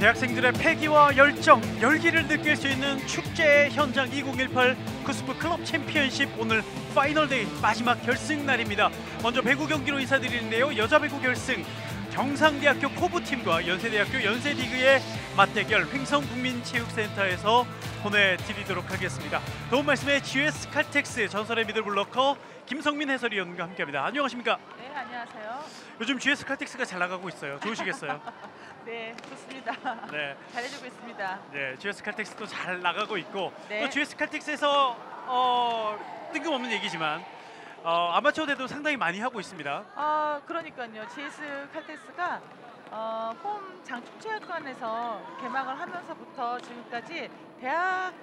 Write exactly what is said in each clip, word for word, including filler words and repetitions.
대학생들의 패기와 열정, 열기를 느낄 수 있는 축제 현장 이천십팔 쿠스프 클럽 챔피언십 오늘 파이널 데이 마지막 결승 날입니다. 먼저 배구 경기로 인사드리는데요. 여자 배구 결승 경상대학교 코브팀과 연세대학교 연세리그의 맞대결 횡성국민체육센터에서 보내드리도록 하겠습니다. 도움 말씀에 지에스 칼텍스 전설의 미들블로커 김성민 해설위원과 함께합니다. 안녕하십니까? 네, 안녕하세요. 요즘 지에스 칼텍스가 잘 나가고 있어요. 좋으시겠어요? 네, 좋습니다. 네, 잘해주고 있습니다. 네, 지에스 칼텍스도 잘 나가고 있고 네. 또 지에스 칼텍스에서 어, 뜬금없는 얘기지만 어, 아마추어 대도 상당히 많이 하고 있습니다. 아, 그러니까요. 지에스 칼텍스가 어, 홈 장축체육관에서 개막을 하면서부터 지금까지 대학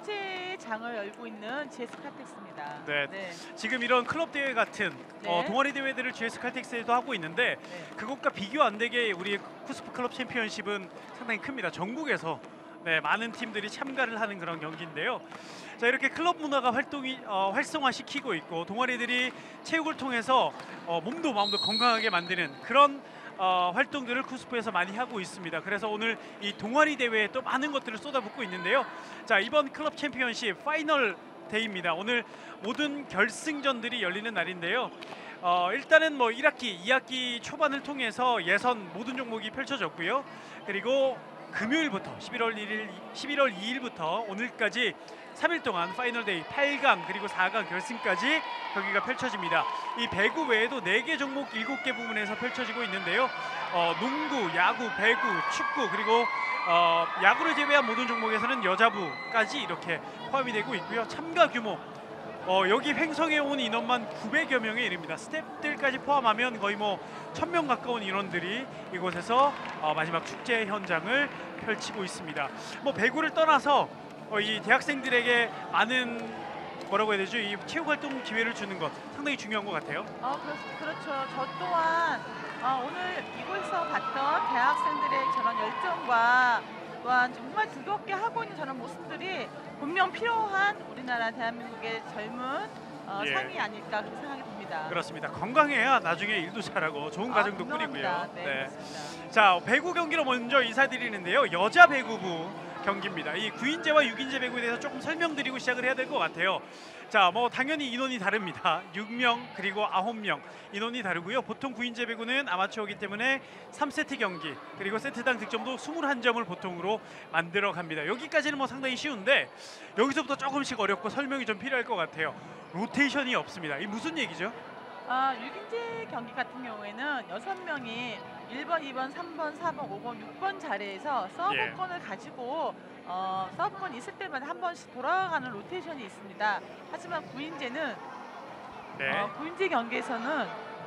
축제장을 열고 있는 지에스 칼텍스입니다. 네. 네. 지금 이런 클럽 대회 같은 네. 어, 동아리 대회들을 지에스 칼텍스에도 하고 있는데 네. 그것과 비교 안 되게 우리 쿠스프 클럽 챔피언십은 상당히 큽니다. 전국에서 네, 많은 팀들이 참가를 하는 그런 경기인데요. 자, 이렇게 클럽 문화가 활동이 어, 활성화시키고 있고 동아리들이 체육을 통해서 어, 몸도 마음도 건강하게 만드는 그런 어, 활동들을 쿠스프에서 많이 하고 있습니다. 그래서 오늘 이 동아리 대회에 또 많은 것들을 쏟아붓고 있는데요. 자, 이번 클럽 챔피언십 파이널 데이입니다. 오늘 모든 결승전들이 열리는 날인데요. 어, 일단은 뭐 일 학기, 이 학기 초반을 통해서 예선 모든 종목이 펼쳐졌고요. 그리고 금요일부터 십일월 일일, 십일월 이일부터 오늘까지 삼 일 동안 파이널 데이 팔 강 그리고 사 강 결승까지 경기가 펼쳐집니다. 이 배구 외에도 네 개 종목 일곱 개 부문에서 펼쳐지고 있는데요. 어, 농구, 야구, 배구, 축구 그리고 어, 야구를 제외한 모든 종목에서는 여자부까지 이렇게 포함이 되고 있고요. 참가 규모 어, 여기 횡성에 온 인원만 구백여 명에 이릅니다. 스태프들까지 포함하면 거의 뭐 천 명 가까운 인원들이 이곳에서 어, 마지막 축제 현장을 펼치고 있습니다. 뭐 배구를 떠나서 어, 이 대학생들에게 많은 뭐라고 해야 되죠? 이 체육 활동 기회를 주는 것 상당히 중요한 것 같아요. 어, 그렇, 그렇죠. 저 또한 어, 오늘 이곳에서 봤던 대학생들의 저런 열정과 또한 정말 즐겁게 하고 있는 저런 모습들이 분명 필요한 우리나라 대한민국의 젊은 어, 예. 삶이 아닐까 그렇게 생각이 듭니다. 그렇습니다. 건강해야 나중에 일도 잘하고 좋은 아, 가정도 분명합니다. 꾸리고요. 네, 네. 그렇습니다. 자, 배구 경기로 먼저 인사드리는데요. 여자 배구부 경기입니다. 이 구 인제와 육 인제 배구에 대해서 조금 설명드리고 시작을 해야 될 것 같아요. 자, 뭐 당연히 인원이 다릅니다. 육 명 그리고 아홉 명 인원이 다르고요. 보통 구 인제 배구는 아마추어이기 때문에 삼 세트 경기 그리고 세트당 득점도 이십일 점을 보통으로 만들어 갑니다. 여기까지는 뭐 상당히 쉬운데 여기서부터 조금씩 어렵고 설명이 좀 필요할 것 같아요. 로테이션이 없습니다. 이 무슨 얘기죠? 아, 육 인제 경기 같은 경우에는 여섯 명이 일 번, 이 번, 삼 번, 사 번, 오 번, 육 번 자리에서 서브권을 예. 가지고 어, 서브권 있을 때마다 한 번씩 돌아가는 로테이션이 있습니다. 하지만 구 인제는 네. 어, 구 인제 경기에서는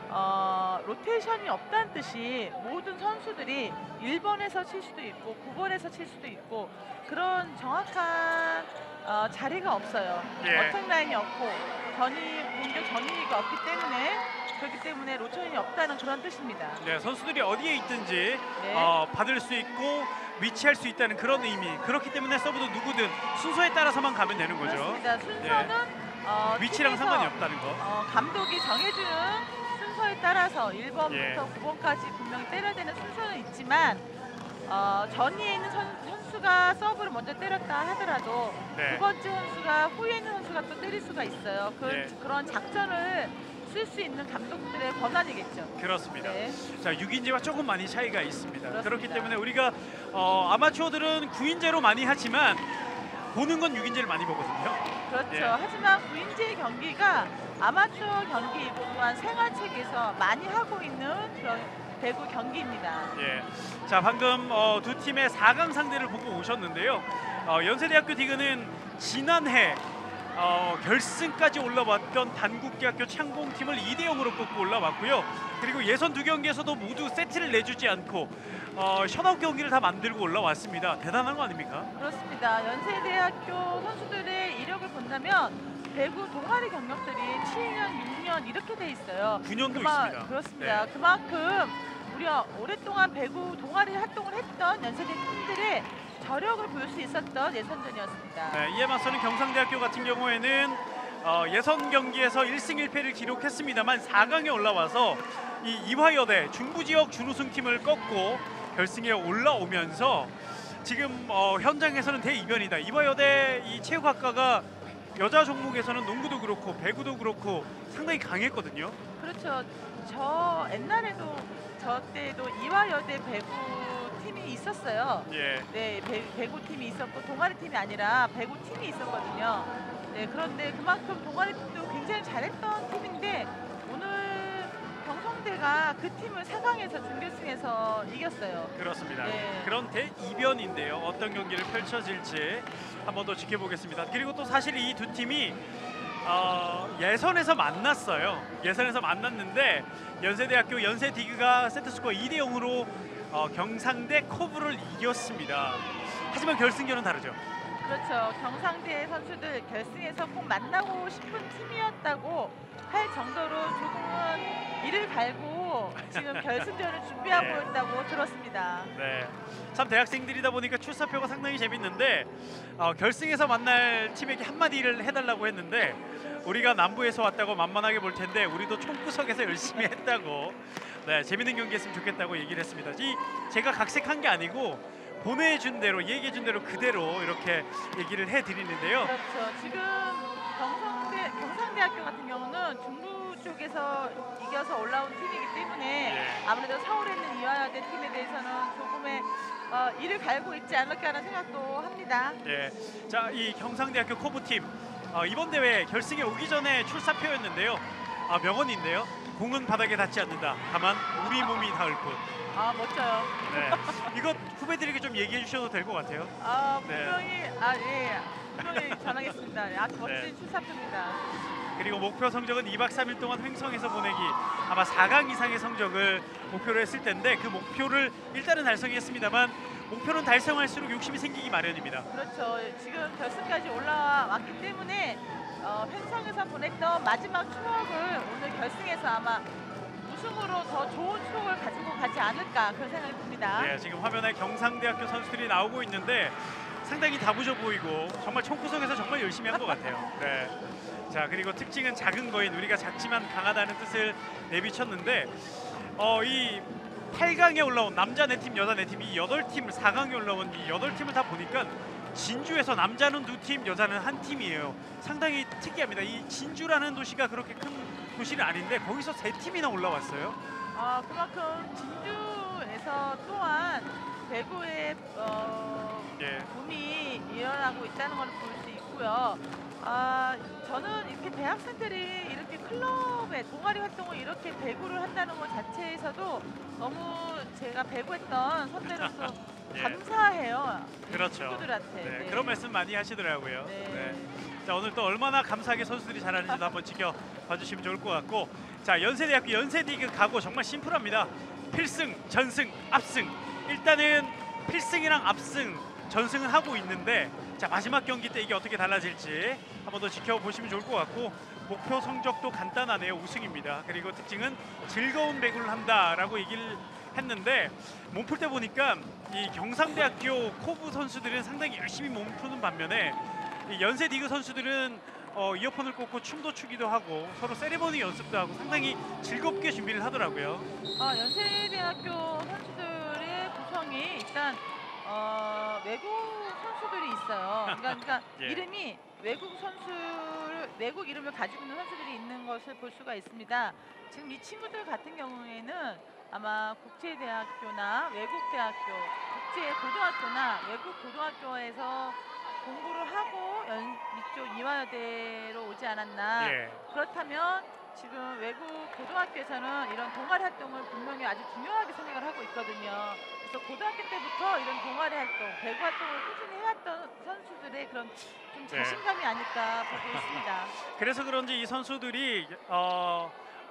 어, 로테이션이 없다는 뜻이 모든 선수들이 일 번에서 칠 수도 있고 구 번에서 칠 수도 있고 그런 정확한 어, 자리가 없어요. 예. 어택 라인이 없고 전위 공격 전위가 없기 때문에 그렇기 때문에 로테이션이 없다는 그런 뜻입니다. 네, 선수들이 어디에 있든지 네. 어, 받을 수 있고 위치할 수 있다는 그런 의미. 그렇기 때문에 서브도 누구든 순서에 따라서만 가면 되는 거죠. 그렇습니다. 순서는 어, 위치랑 팀에서, 상관이 없다는 거. 어, 감독이 정해주는 순서에 따라서 일 번부터 예. 구 번까지 분명히 때려야 되는 순서는 있지만 어, 전위에 있는 선, 선수가 서브를 먼저 때렸다 하더라도 네. 두 번째 선수가 후에 있는 선수가 또 때릴 수가 있어요. 그, 예. 그런 작전을 쓸 수 있는 감독들의 권한이겠죠. 그렇습니다. 네. 자, 육 인제와 조금 많이 차이가 있습니다. 그렇습니다. 그렇기 때문에 우리가 어, 아마추어들은 구 인제로 많이 하지만 보는 건 육 인제를 많이 보거든요. 그렇죠. 예. 하지만 구 인제 경기가 아마추어 경기이고 또한 생활체계에서 많이 하고 있는 그런 배구 경기입니다. 예. 자, 방금 어, 두 팀의 사 강 상대를 보고 오셨는데요. 어, 연세대학교 디그는 지난해 어, 결승까지 올라왔던 단국대학교 창공팀을 이 대 영으로 꺾고 올라왔고요. 그리고 예선 두 경기에서도 모두 세트를 내주지 않고 어, 셧아웃 경기를 다 만들고 올라왔습니다. 대단한 거 아닙니까? 그렇습니다. 연세대학교 선수들의 이력을 본다면 배구 동아리 경력들이 칠 년, 육 년 이렇게 돼 있어요. 구 년도 그마, 있습니다. 그렇습니다. 네. 그만큼 우리가 오랫동안 배구 동아리 활동을 했던 연세대 팀들의 저력을 볼 수 있었던 예선전이었습니다. 네, 이에 맞서는 경상대학교 같은 경우에는 어, 예선 경기에서 일 승 일 패를 기록했습니다만 사 강에 올라와서 이 이화여대 중부지역 준우승팀을 꺾고 결승에 올라오면서 지금 어, 현장에서는 대이변이다. 이화여대 이 체육학과가 여자 종목에서는 농구도 그렇고 배구도 그렇고 상당히 강했거든요. 그렇죠. 저 옛날에도 저 때도 이화여대 배구 팀이 있었어요. 예. 네, 배, 배구 팀이 있었고 동아리 팀이 아니라 배구 팀이 있었거든요. 네, 그런데 그만큼 동아리 팀도 굉장히 잘했던 팀인데 오늘 경성대가 그 팀을 사 강에서 준결승에서 이겼어요. 그렇습니다. 네. 그런 대이변인데요. 어떤 경기를 펼쳐질지 한번 더 지켜보겠습니다. 그리고 또 사실 이 두 팀이 어, 예선에서 만났어요. 예선에서 만났는데 연세대학교 연세디그가 세트스코어 이 대 영으로 어, 경상대 코브를 이겼습니다. 하지만 결승전은 다르죠. 그렇죠. 경상대 선수들 결승에서 꼭 만나고 싶은 팀이었다고 할 정도로 조금은 이를 갈고 지금 결승전을 준비하고 네. 있다고 들었습니다. 네, 참 대학생들이다 보니까 출사표가 상당히 재밌는데 어, 결승에서 만날 팀에게 한마디를 해달라고 했는데 우리가 남부에서 왔다고 만만하게 볼 텐데 우리도 총구석에서 열심히 했다고 네, 재밌는 경기했으면 좋겠다고 얘기를 했습니다. 이 제가 각색한 게 아니고 보내준 대로 얘기해준 대로 그대로 이렇게 얘기를 해드리는데요. 그렇죠. 지금 경성대, 경상대학교 같은 경우는 중부 쪽에서 이겨서 올라온 팀이기 때문에 예. 아무래도 서울에 있는 이화여대 팀에 대해서는 조금의 어, 이를 갈고 있지 않을까 하는 생각도 합니다. 예, 자, 이 경상대학교 코브팀 어, 이번 대회 결승에 오기 전에 출사표였는데요. 아, 명언인데요. 공은 바닥에 닿지 않는다. 다만 우리 몸이 닿을 뿐. 아, 멋져요. 네, 이거 후배들에게 좀 얘기해 주셔도 될 것 같아요. 아, 네. 분명히 아, 예. 분명히 전하겠습니다. 아주 멋진 네. 출사표입니다. 그리고 목표 성적은 이 박 삼 일 동안 횡성에서 보내기 아마 사 강 이상의 성적을 목표로 했을 텐데 그 목표를 일단은 달성했습니다만 목표는 달성할수록 욕심이 생기기 마련입니다. 그렇죠. 지금 결승까지 올라왔기 때문에 어, 횡성에서 보냈던 마지막 추억을 오늘 결승에서 아마 우승으로 더 좋은 추억을 가지고 가지 않을까 그런 생각이 듭니다. 네, 지금 화면에 경상대학교 선수들이 나오고 있는데 상당히 다부져 보이고 정말 총구석에서 정말 열심히 한 것 같아요. 네. 자, 그리고 특징은 작은 거인 우리가 작지만 강하다는 뜻을 내비쳤는데 어, 이 팔 강에 올라온 남자 네 팀, 여자 네 팀 이 여덟 팀 사 강에 올라온 이 여덟 팀을 다 보니까 진주에서 남자는 두 팀, 여자는 한 팀이에요. 상당히 특이합니다. 이 진주라는 도시가 그렇게 큰 도시는 아닌데 거기서 세 팀이나 올라왔어요. 어, 그만큼 진주에서 또한 배구의 어, 예. 붐이 일어나고 있다는 걸 볼 수 있고요. 아, 저는 이렇게 대학생들이 이렇게 클럽의 동아리 활동을 이렇게 배구를 한다는 것 자체에서도 너무 제가 배구했던 선배로서 예. 감사해요. 그렇죠. 친구들한테. 네, 네. 그런 말씀 많이 하시더라고요. 네. 네. 자, 오늘 또 얼마나 감사하게 선수들이 잘하는지도 한번 지켜봐 주시면 좋을 것 같고 자, 연세대학교 연세디그 각오 정말 심플합니다. 필승, 전승, 압승. 일단은 필승이랑 압승, 전승은 하고 있는데 자, 마지막 경기 때 이게 어떻게 달라질지 한번 더 지켜보시면 좋을 것 같고 목표 성적도 간단하네요. 우승입니다. 그리고 특징은 즐거운 배구를 한다라고 얘기를 했는데 몸풀 때 보니까 이 경상대학교 코브 선수들은 상당히 열심히 몸을 푸는 반면에 이 연세디그 선수들은 어, 이어폰을 꽂고 춤도 추기도 하고 서로 세리머니 연습도 하고 상당히 즐겁게 준비를 하더라고요. 어, 연세대학교 선수들의 구성이 일단 어, 외국 선수들이 있어요. 그러니까, 그러니까 예. 이름이 외국 선수를 외국 이름을 가지고 있는 선수들이 있는 것을 볼 수가 있습니다. 지금 이 친구들 같은 경우에는 아마 국제대학교나 외국대학교, 국제고등학교나 외국 고등학교에서 공부를 하고 연, 이쪽 이화여대로 오지 않았나. 예. 그렇다면 지금 외국 고등학교에서는 이런 동아리 활동을 분명히 아주 중요하게 생각을 하고 있거든요. 그래서 고등학교 때부터 이런 동아리 활동, 배구 활동을 꾸준히 해왔던 선수들의 그런 좀 네. 자신감이 아닐까 보고 있습니다. 그래서 그런지 이 선수들이 어,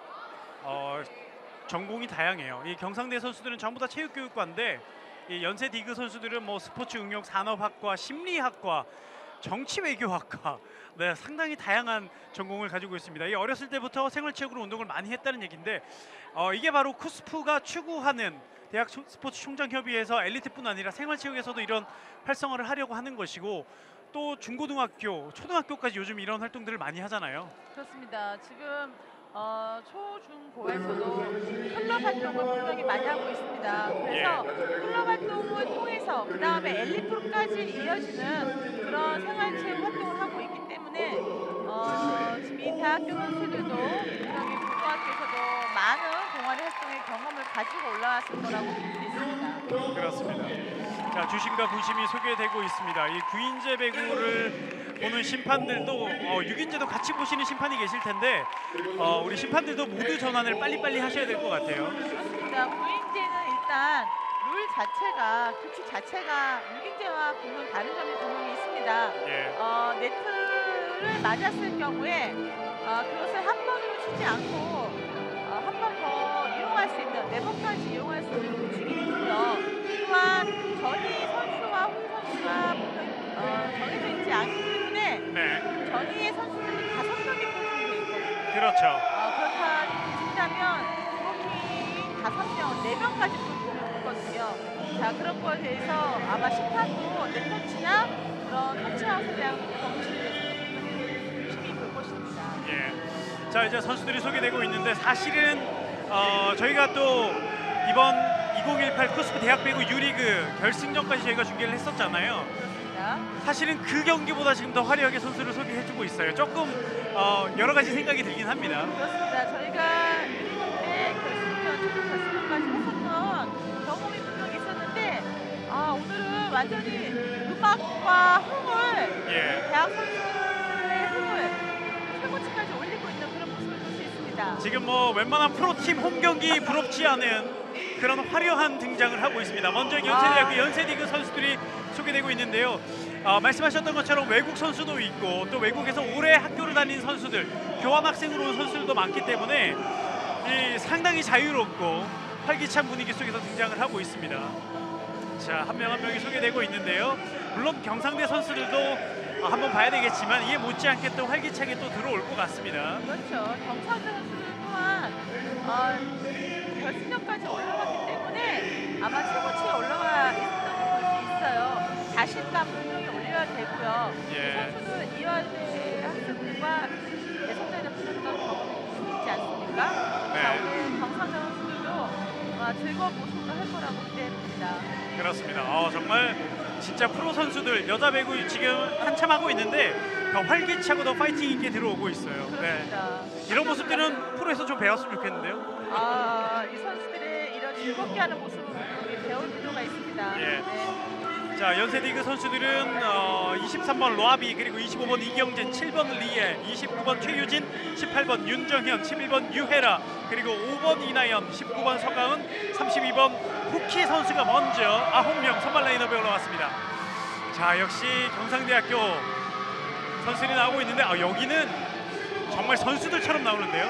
어, 전공이 다양해요. 이 경상대 선수들은 전부 다 체육교육과인데 이 연세디그 선수들은 뭐 스포츠 응용 산업학과, 심리학과, 정치외교학과 네, 상당히 다양한 전공을 가지고 있습니다. 이 어렸을 때부터 생활체육으로 운동을 많이 했다는 얘기인데 어, 이게 바로 쿠스프가 추구하는 대학 스포츠 총장협의회에서 엘리트뿐 아니라 생활체육에서도 이런 활성화를 하려고 하는 것이고 또 중고등학교, 초등학교까지 요즘 이런 활동들을 많이 하잖아요. 그렇습니다. 지금 어, 초, 중, 고에서도 클럽 활동을 분명히 많이 하고 있습니다. 그래서 클럽 활동을 통해서 그 다음에 엘리트로까지 이어지는 그런 생활체육 활동을 하고 있기 때문에 어, 지금 이 대학교 선수들도 분명히 고등학교에서도 많은 동아리 활동의 경험을 가지고 올라왔을 거라고 볼 수 있습니다. 그렇습니다. 자, 주심과 부심이 소개되고 있습니다. 이 구인제 배구를 보는 심판들도 어, 육 인제도 같이 보시는 심판이 계실 텐데 어, 우리 심판들도 모두 전환을 빨리빨리 하셔야 될 것 같아요. 그렇습니다. 구인제는 일단 룰 자체가 규칙 자체가 육 인제와 분명 다른 점이 분명히 있습니다. 예. 어, 네트를 맞았을 경우에 어, 그것을 한 번으로 치지 않고 어, 한 번 더 이용할 수 있는 네 번까지 이용할 수 있는 규칙이 있고요. 또한 전위 선수와 후 선수가 어, 정해져 있지 않기 때문에 네. 전위의 선수들이 다섯 명이 포진되어 있거든요. 그렇죠. 어, 그렇다 친다면 브로킹 다섯 명, 네 명까지 브로킹을 있거든요. 자, 그런 거에 대해서 아마 심판도 내 터치나 그런 터치아웃에 대한 정치를 열심히 볼 것입니다. 예. 자, 이제 선수들이 소개되고 있는데 사실은 어, 저희가 또 이번 이천십팔 쿠스프 대학배구 유리그 결승전까지 저희가 중계를 했었잖아요. 그렇습니다. 사실은 그 경기보다 지금 더 화려하게 선수를 소개해주고 있어요. 조금 어, 여러 가지 생각이 들긴 합니다. 그렇습니다. 저희가 유리그때 결승전, 최종 결승전까지 했었던 경험이 분명히 있었는데 아, 오늘은 완전히 음악과 흥을 예. 대학 선수들의 흥을 최고치까지 올리고 있는 그런 모습을 볼 수 있습니다. 지금 뭐 웬만한 프로팀 홈 경기 부럽지 않은 그런 화려한 등장을 하고 있습니다. 먼저 연세대학교 아. 연세리그 선수들이 소개되고 있는데요. 어, 말씀하셨던 것처럼 외국 선수도 있고 또 외국에서 오래 학교를 다닌 선수들, 교환학생으로 온 선수들도 많기 때문에 이 상당히 자유롭고 활기찬 분위기 속에서 등장을 하고 있습니다. 자, 한 명 한 명이 소개되고 있는데요. 물론 경상대 선수들도 어, 한번 봐야 되겠지만 이에 못지않게 또 활기차게 또 들어올 것 같습니다. 그렇죠. 경상대 선수들 또한 어, 결승전까지 올라갔기 때문에 아마 최고치에 올라가 있다고 볼 수 있어요. 자신감 분명히 올려야 되고요. 예. 선수들 이화대 학생들과 예선전에 붙었던 경험이 있지 않습니까? 네. 자, 오늘 경상대 선수들도 아마 즐거운 모습으로 할 거라고 기대됩니다. 그렇습니다. 어, 정말 진짜 프로 선수들 여자 배구 지금 한참 하고 있는데 더 활기차고 더 파이팅 있게 들어오고 있어요. 네. 그렇습니다. 이런 모습들은 프로에서 좀 배웠으면 좋겠는데요. 아, 이 선수들의 이런 즐겁게 하는 모습을 우리 배울 필요가 있습니다. 예. 네. 자, 연세리그 선수들은 어, 이십삼 번 로아비, 그리고 이십오 번 이경진, 칠 번 리에, 이십구 번 최유진, 십팔 번 윤정현, 십일 번 유혜라, 그리고 오 번 이나연, 십구 번 서가은, 삼십이 번 후키 선수가 먼저 아홉 명 선발 라인업에 올라왔습니다. 자, 역시 경상대학교 선수들이 나오고 있는데 아, 여기는 정말 선수들처럼 나오는데요.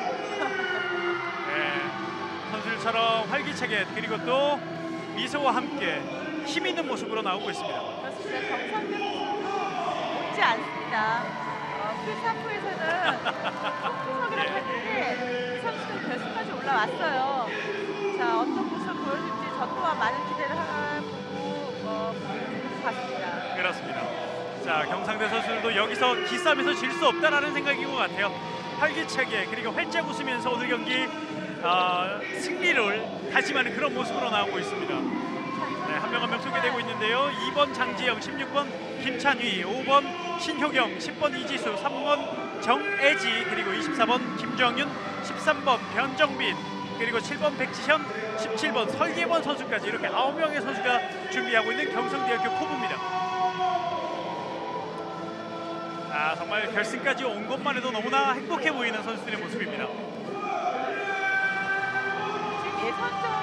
네, 선수들처럼 활기차게, 그리고 또 미소와 함께 힘 있는 모습으로 나오고 있습니다. 그렇습니다. 경상대 선수도 못지 않습니다. 어, 풀삼부에서는 속구석이라고 예. 했는데 이 선수들 결승까지 올라왔어요. 자, 어떤 모습을 보여줄지 저 또한 많은 기대를 하고 어, 봤습니다. 그렇습니다. 자, 경상대 선수들도 여기서 기싸움에서 질 수 없다라는 생각인 것 같아요. 활기차게, 그리고 활짝 웃으면서 오늘 경기 어, 승리를 다짐하는 그런 모습으로 나오고 있습니다. 네, 한 명 한 명 소개되고 있는데요. 이 번 장지영, 십육 번 김찬휘, 오 번 신효경, 십 번 이지수, 삼 번 정애지, 그리고 이십사 번 김정윤, 십삼 번 변정빈, 그리고 칠 번 백지현, 십칠 번 설예원 선수까지 이렇게 아홉 명의 선수가 준비하고 있는 경상대학교 포부입니다. 아, 정말 결승까지 온 것만 해도 너무나 행복해 보이는 선수들의 모습입니다. 지금 예선전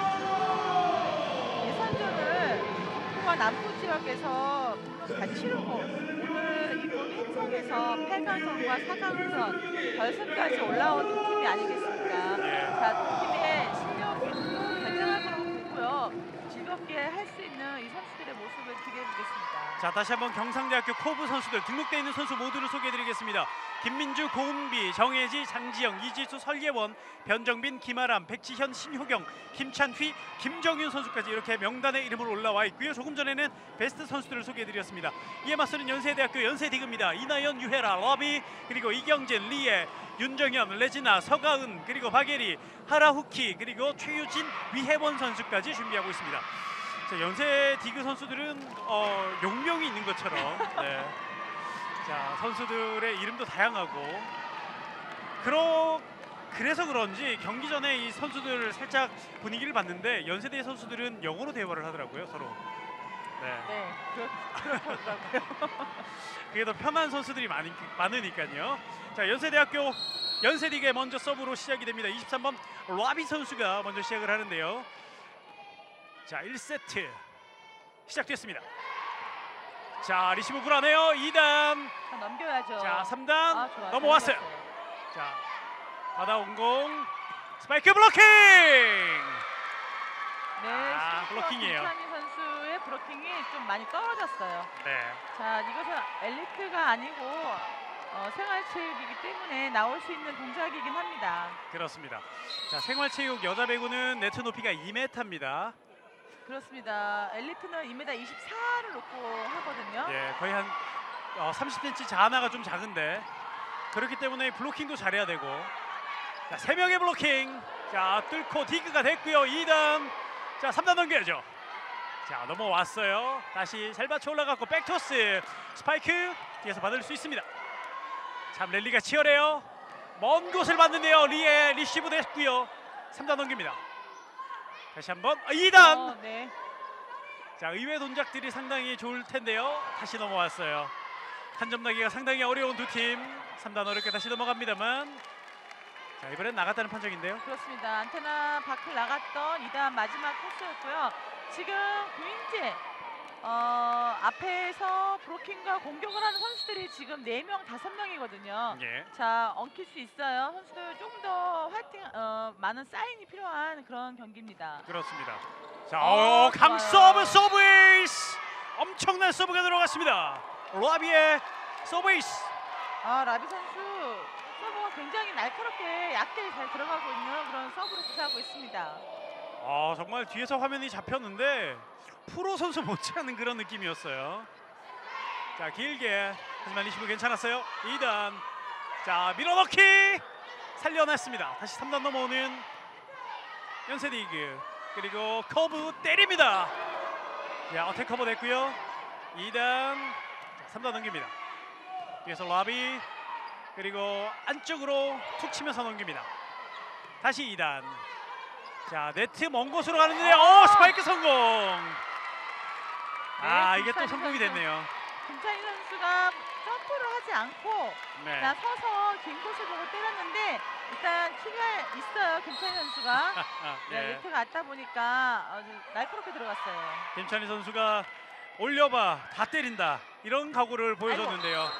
예선전을 북부와 남부 지역에서 다 치르고 오늘 이곳 행성에서 팔 강전과 사 강전 결승까지 올라온 팀이 아니겠습니까? 자, 팀의 실력도 굉장할 거라고 보고요. 즐겁게 할 수 있는 이 선수들의 모습을 기대해 보겠습니다. 자, 다시 한번 경상대학교 코브 선수들 등록되어 있는 선수 모두를 소개해드리겠습니다. 김민주, 고은비, 정혜지, 장지영, 이지수, 설예원, 변정빈, 김아람, 백지현, 신효경, 김찬휘, 김정윤 선수까지 이렇게 명단에 이름으로 올라와 있고요. 조금 전에는 베스트 선수들을 소개해드렸습니다. 이에 맞서는 연세대학교 연세디그입니다. 이나연, 유혜라, 러비, 그리고 이경진, 리에, 윤정현, 레지나, 서가은, 그리고 박예리, 하라후키, 그리고 최유진, 위혜원 선수까지 준비하고 있습니다. 자, 연세 디그 선수들은 어, 용명이 있는 것처럼 네. 자, 선수들의 이름도 다양하고 그러, 그래서 그런지 경기 전에 이 선수들 살짝 분위기를 봤는데 연세대 선수들은 영어로 대화를 하더라고요, 서로. 네. 네, 그렇, 그렇더라고요. 그게 더 편한 선수들이 많이, 많으니까요. 자, 연세대학교 연세디그에 먼저 서브로 시작이 됩니다. 이십삼 번 라비 선수가 먼저 시작을 하는데요. 자, 일 세트 시작됐습니다. 자, 리시브 불안해요. 이 단. 자, 넘겨야죠. 자, 삼 단 아, 좋아, 넘어왔어요. 잘 넘겼어요. 자, 받아온 공 스파이크 블로킹. 네, 아, 심지어 블로킹이에요. 김찬희 선수의 블로킹이 좀 많이 떨어졌어요. 네. 자, 이것은 엘리트가 아니고 어, 생활체육이기 때문에 나올 수 있는 동작이긴 합니다. 그렇습니다. 자, 생활체육 여자 배구는 네트 높이가 이 미터입니다. 그렇습니다. 엘리트는 이 미터 이십사를 놓고 하거든요. 예, 거의 한 어, 삼십 센티미터 자하나가 좀 작은데 그렇기 때문에 블로킹도 잘해야 되고. 자, 세 명의 블로킹. 자, 뚫고 디그가 됐고요. 이 단. 자, 삼 단 넘겨야죠. 자, 넘어왔어요. 다시 잘 받쳐 올라갔고 백토스. 스파이크 뒤에서 받을 수 있습니다. 참 랠리가 치열해요. 먼 곳을 봤는데요. 리에 리시브 됐고요. 삼 단 넘깁니다. 다시 한번 이 단. 어, 네. 자, 의외 동작들이 상당히 좋을 텐데요. 다시 넘어왔어요. 한 점 나기가 상당히 어려운 두 팀. 삼 단 어렵게 다시 넘어갑니다만. 자, 이번엔 나갔다는 판정인데요. 그렇습니다. 안테나 밖을 나갔던 이 단 마지막 코스였고요. 지금 구인제 어, 앞에서 브로킹과 공격을 하는 선수들이 지금 네 명, 다섯 명이거든요. 예. 자, 엉킬 수 있어요. 선수들 조금 더 화이팅, 어, 많은 사인이 필요한 그런 경기입니다. 그렇습니다. 자, 어, 어, 강 좋아요. 서브 서브에이스. 엄청난 서브가 들어갔습니다. 라비의 서브에이스. 아, 라비 선수 서브가 굉장히 날카롭게 얕게 잘 들어가고 있는 그런 서브를 구사하고 있습니다. 아, 정말 뒤에서 화면이 잡혔는데 프로 선수 못지않은 그런 느낌이었어요. 자, 길게 하지만 리시브 괜찮았어요. 이 단. 자, 밀어넣기 살려냈습니다. 다시 삼 단 넘어오는 연세디그. 그리고 커브 때립니다. 자, 어택 커버 됐고요. 이 단. 삼 단 넘깁니다. 뒤에서 라비. 그리고 안쪽으로 툭 치면서 넘깁니다. 다시 이 단. 자, 네트 먼 곳으로 가는데 오, 스파이크 성공. 아, 네, 이게 또 김찬희 성공이 선수. 됐네요. 김찬희 선수가 점프를 하지 않고 네. 자, 서서 긴 곳을 보고 때렸는데 일단 키가 있어요. 김찬희 선수가. 아, 네, 예. 네트가 왔다 보니까 아주 날카롭게 들어갔어요. 김찬희 선수가 올려봐 다 때린다 이런 각오를 보여줬는데요.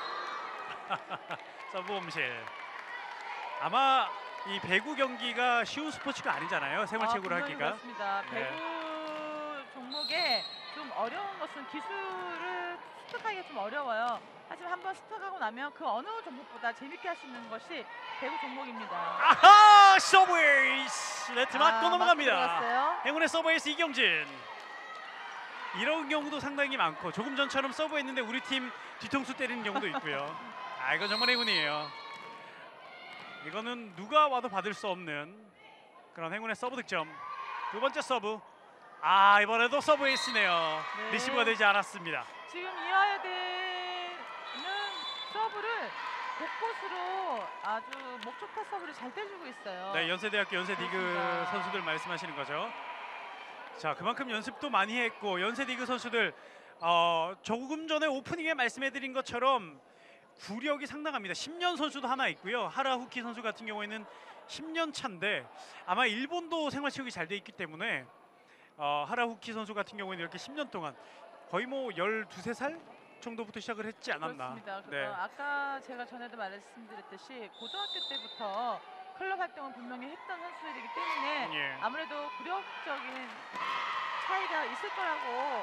서브 홈실. 아마 이 배구 경기가 쉬운 스포츠가 아니잖아요. 생활체육으로 아, 분명히 하기가. 그렇습니다. 네. 배구 종목에 좀 어려운 것은 기술을 습득하기가 좀 어려워요. 하지만 한번 습득하고 나면 그 어느 종목보다 재밌게 할 수 있는 것이 배구 종목입니다. 아하, 서브에이스. 네트 맞고 아, 맞고 넘어갑니다. 들어갔어요. 행운의 서브에이스 이경진. 이런 경우도 상당히 많고 조금 전처럼 서브했는데 우리 팀 뒤통수 때리는 경우도 있고요. 아, 이건 정말 행운이에요. 이거는 누가 와도 받을 수 없는 그런 행운의 서브 득점. 두 번째 서브. 아, 이번에도 서브 에이스네요. 네. 리시브가 되지 않았습니다. 지금 이화여대는 서브를 곳곳으로 아주 목적타 서브를 잘 떼주고 있어요. 네, 연세대학교 연세디그 그렇습니다. 선수들 말씀하시는 거죠. 자, 그만큼 연습도 많이 했고 연세디그 선수들 어, 조금 전에 오프닝에 말씀해드린 것처럼 구력이 상당합니다. 십 년 선수도 하나 있고요. 하라후키 선수 같은 경우에는 십 년 차인데 아마 일본도 생활체육이 잘 돼 있기 때문에 어, 하라후키 선수 같은 경우에는 이렇게 십 년 동안 거의 뭐 열두, 세 살 정도부터 시작을 했지 않았나. 그렇습니다. 그, 네. 어, 아까 제가 전에도 말씀드렸듯이 고등학교 때부터 클럽 활동을 분명히 했던 선수들이기 때문에 예. 아무래도 구력적인 차이가 있을 거라고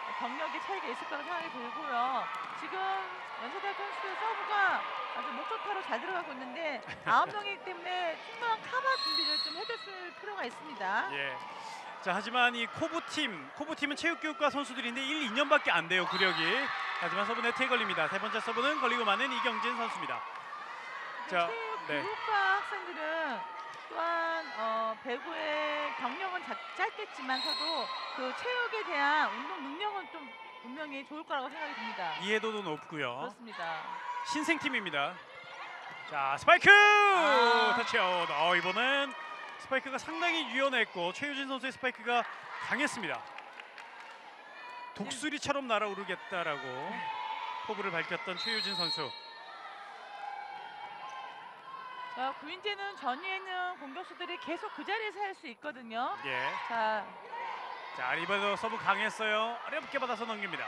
경력의 차이가 있을 거라는 생각이 들고요. 지금 연세대학교 선수 서브가 아주 목조타로 잘 들어가고 있는데 아홉 명이기 때문에 충분한 카바 준비를 좀 해줬을 필요가 있습니다. 예. 자, 하지만 이 코브팀, 코브팀은 체육교육과 선수들인데 일, 이 년밖에 안 돼요, 구력이. 하지만 서브 네트에 걸립니다. 세 번째 서브는 걸리고 마는 이경진 선수입니다. 자, 네. 체육교육과 학생들은 또한 어, 배구의 경력은 자, 짧겠지만서도 그 체육에 대한 운동 능력은 좀 분명히 좋을 거라고 생각이 듭니다. 이해도도 높고요. 그렇습니다. 신생팀입니다. 자, 스파이크! 아. 터치아웃. 어, 이번엔 스파이크가 상당히 유연했고 최유진 선수의 스파이크가 강했습니다. 독수리처럼 날아오르겠다라고 포부를 밝혔던 최유진 선수. 자, 구인제는 전위에 있는 공격수들이 계속 그 자리에서 할 수 있거든요. 예. 자, 자, 리버도 서브 강했어요. 어렵게 받아서 넘깁니다.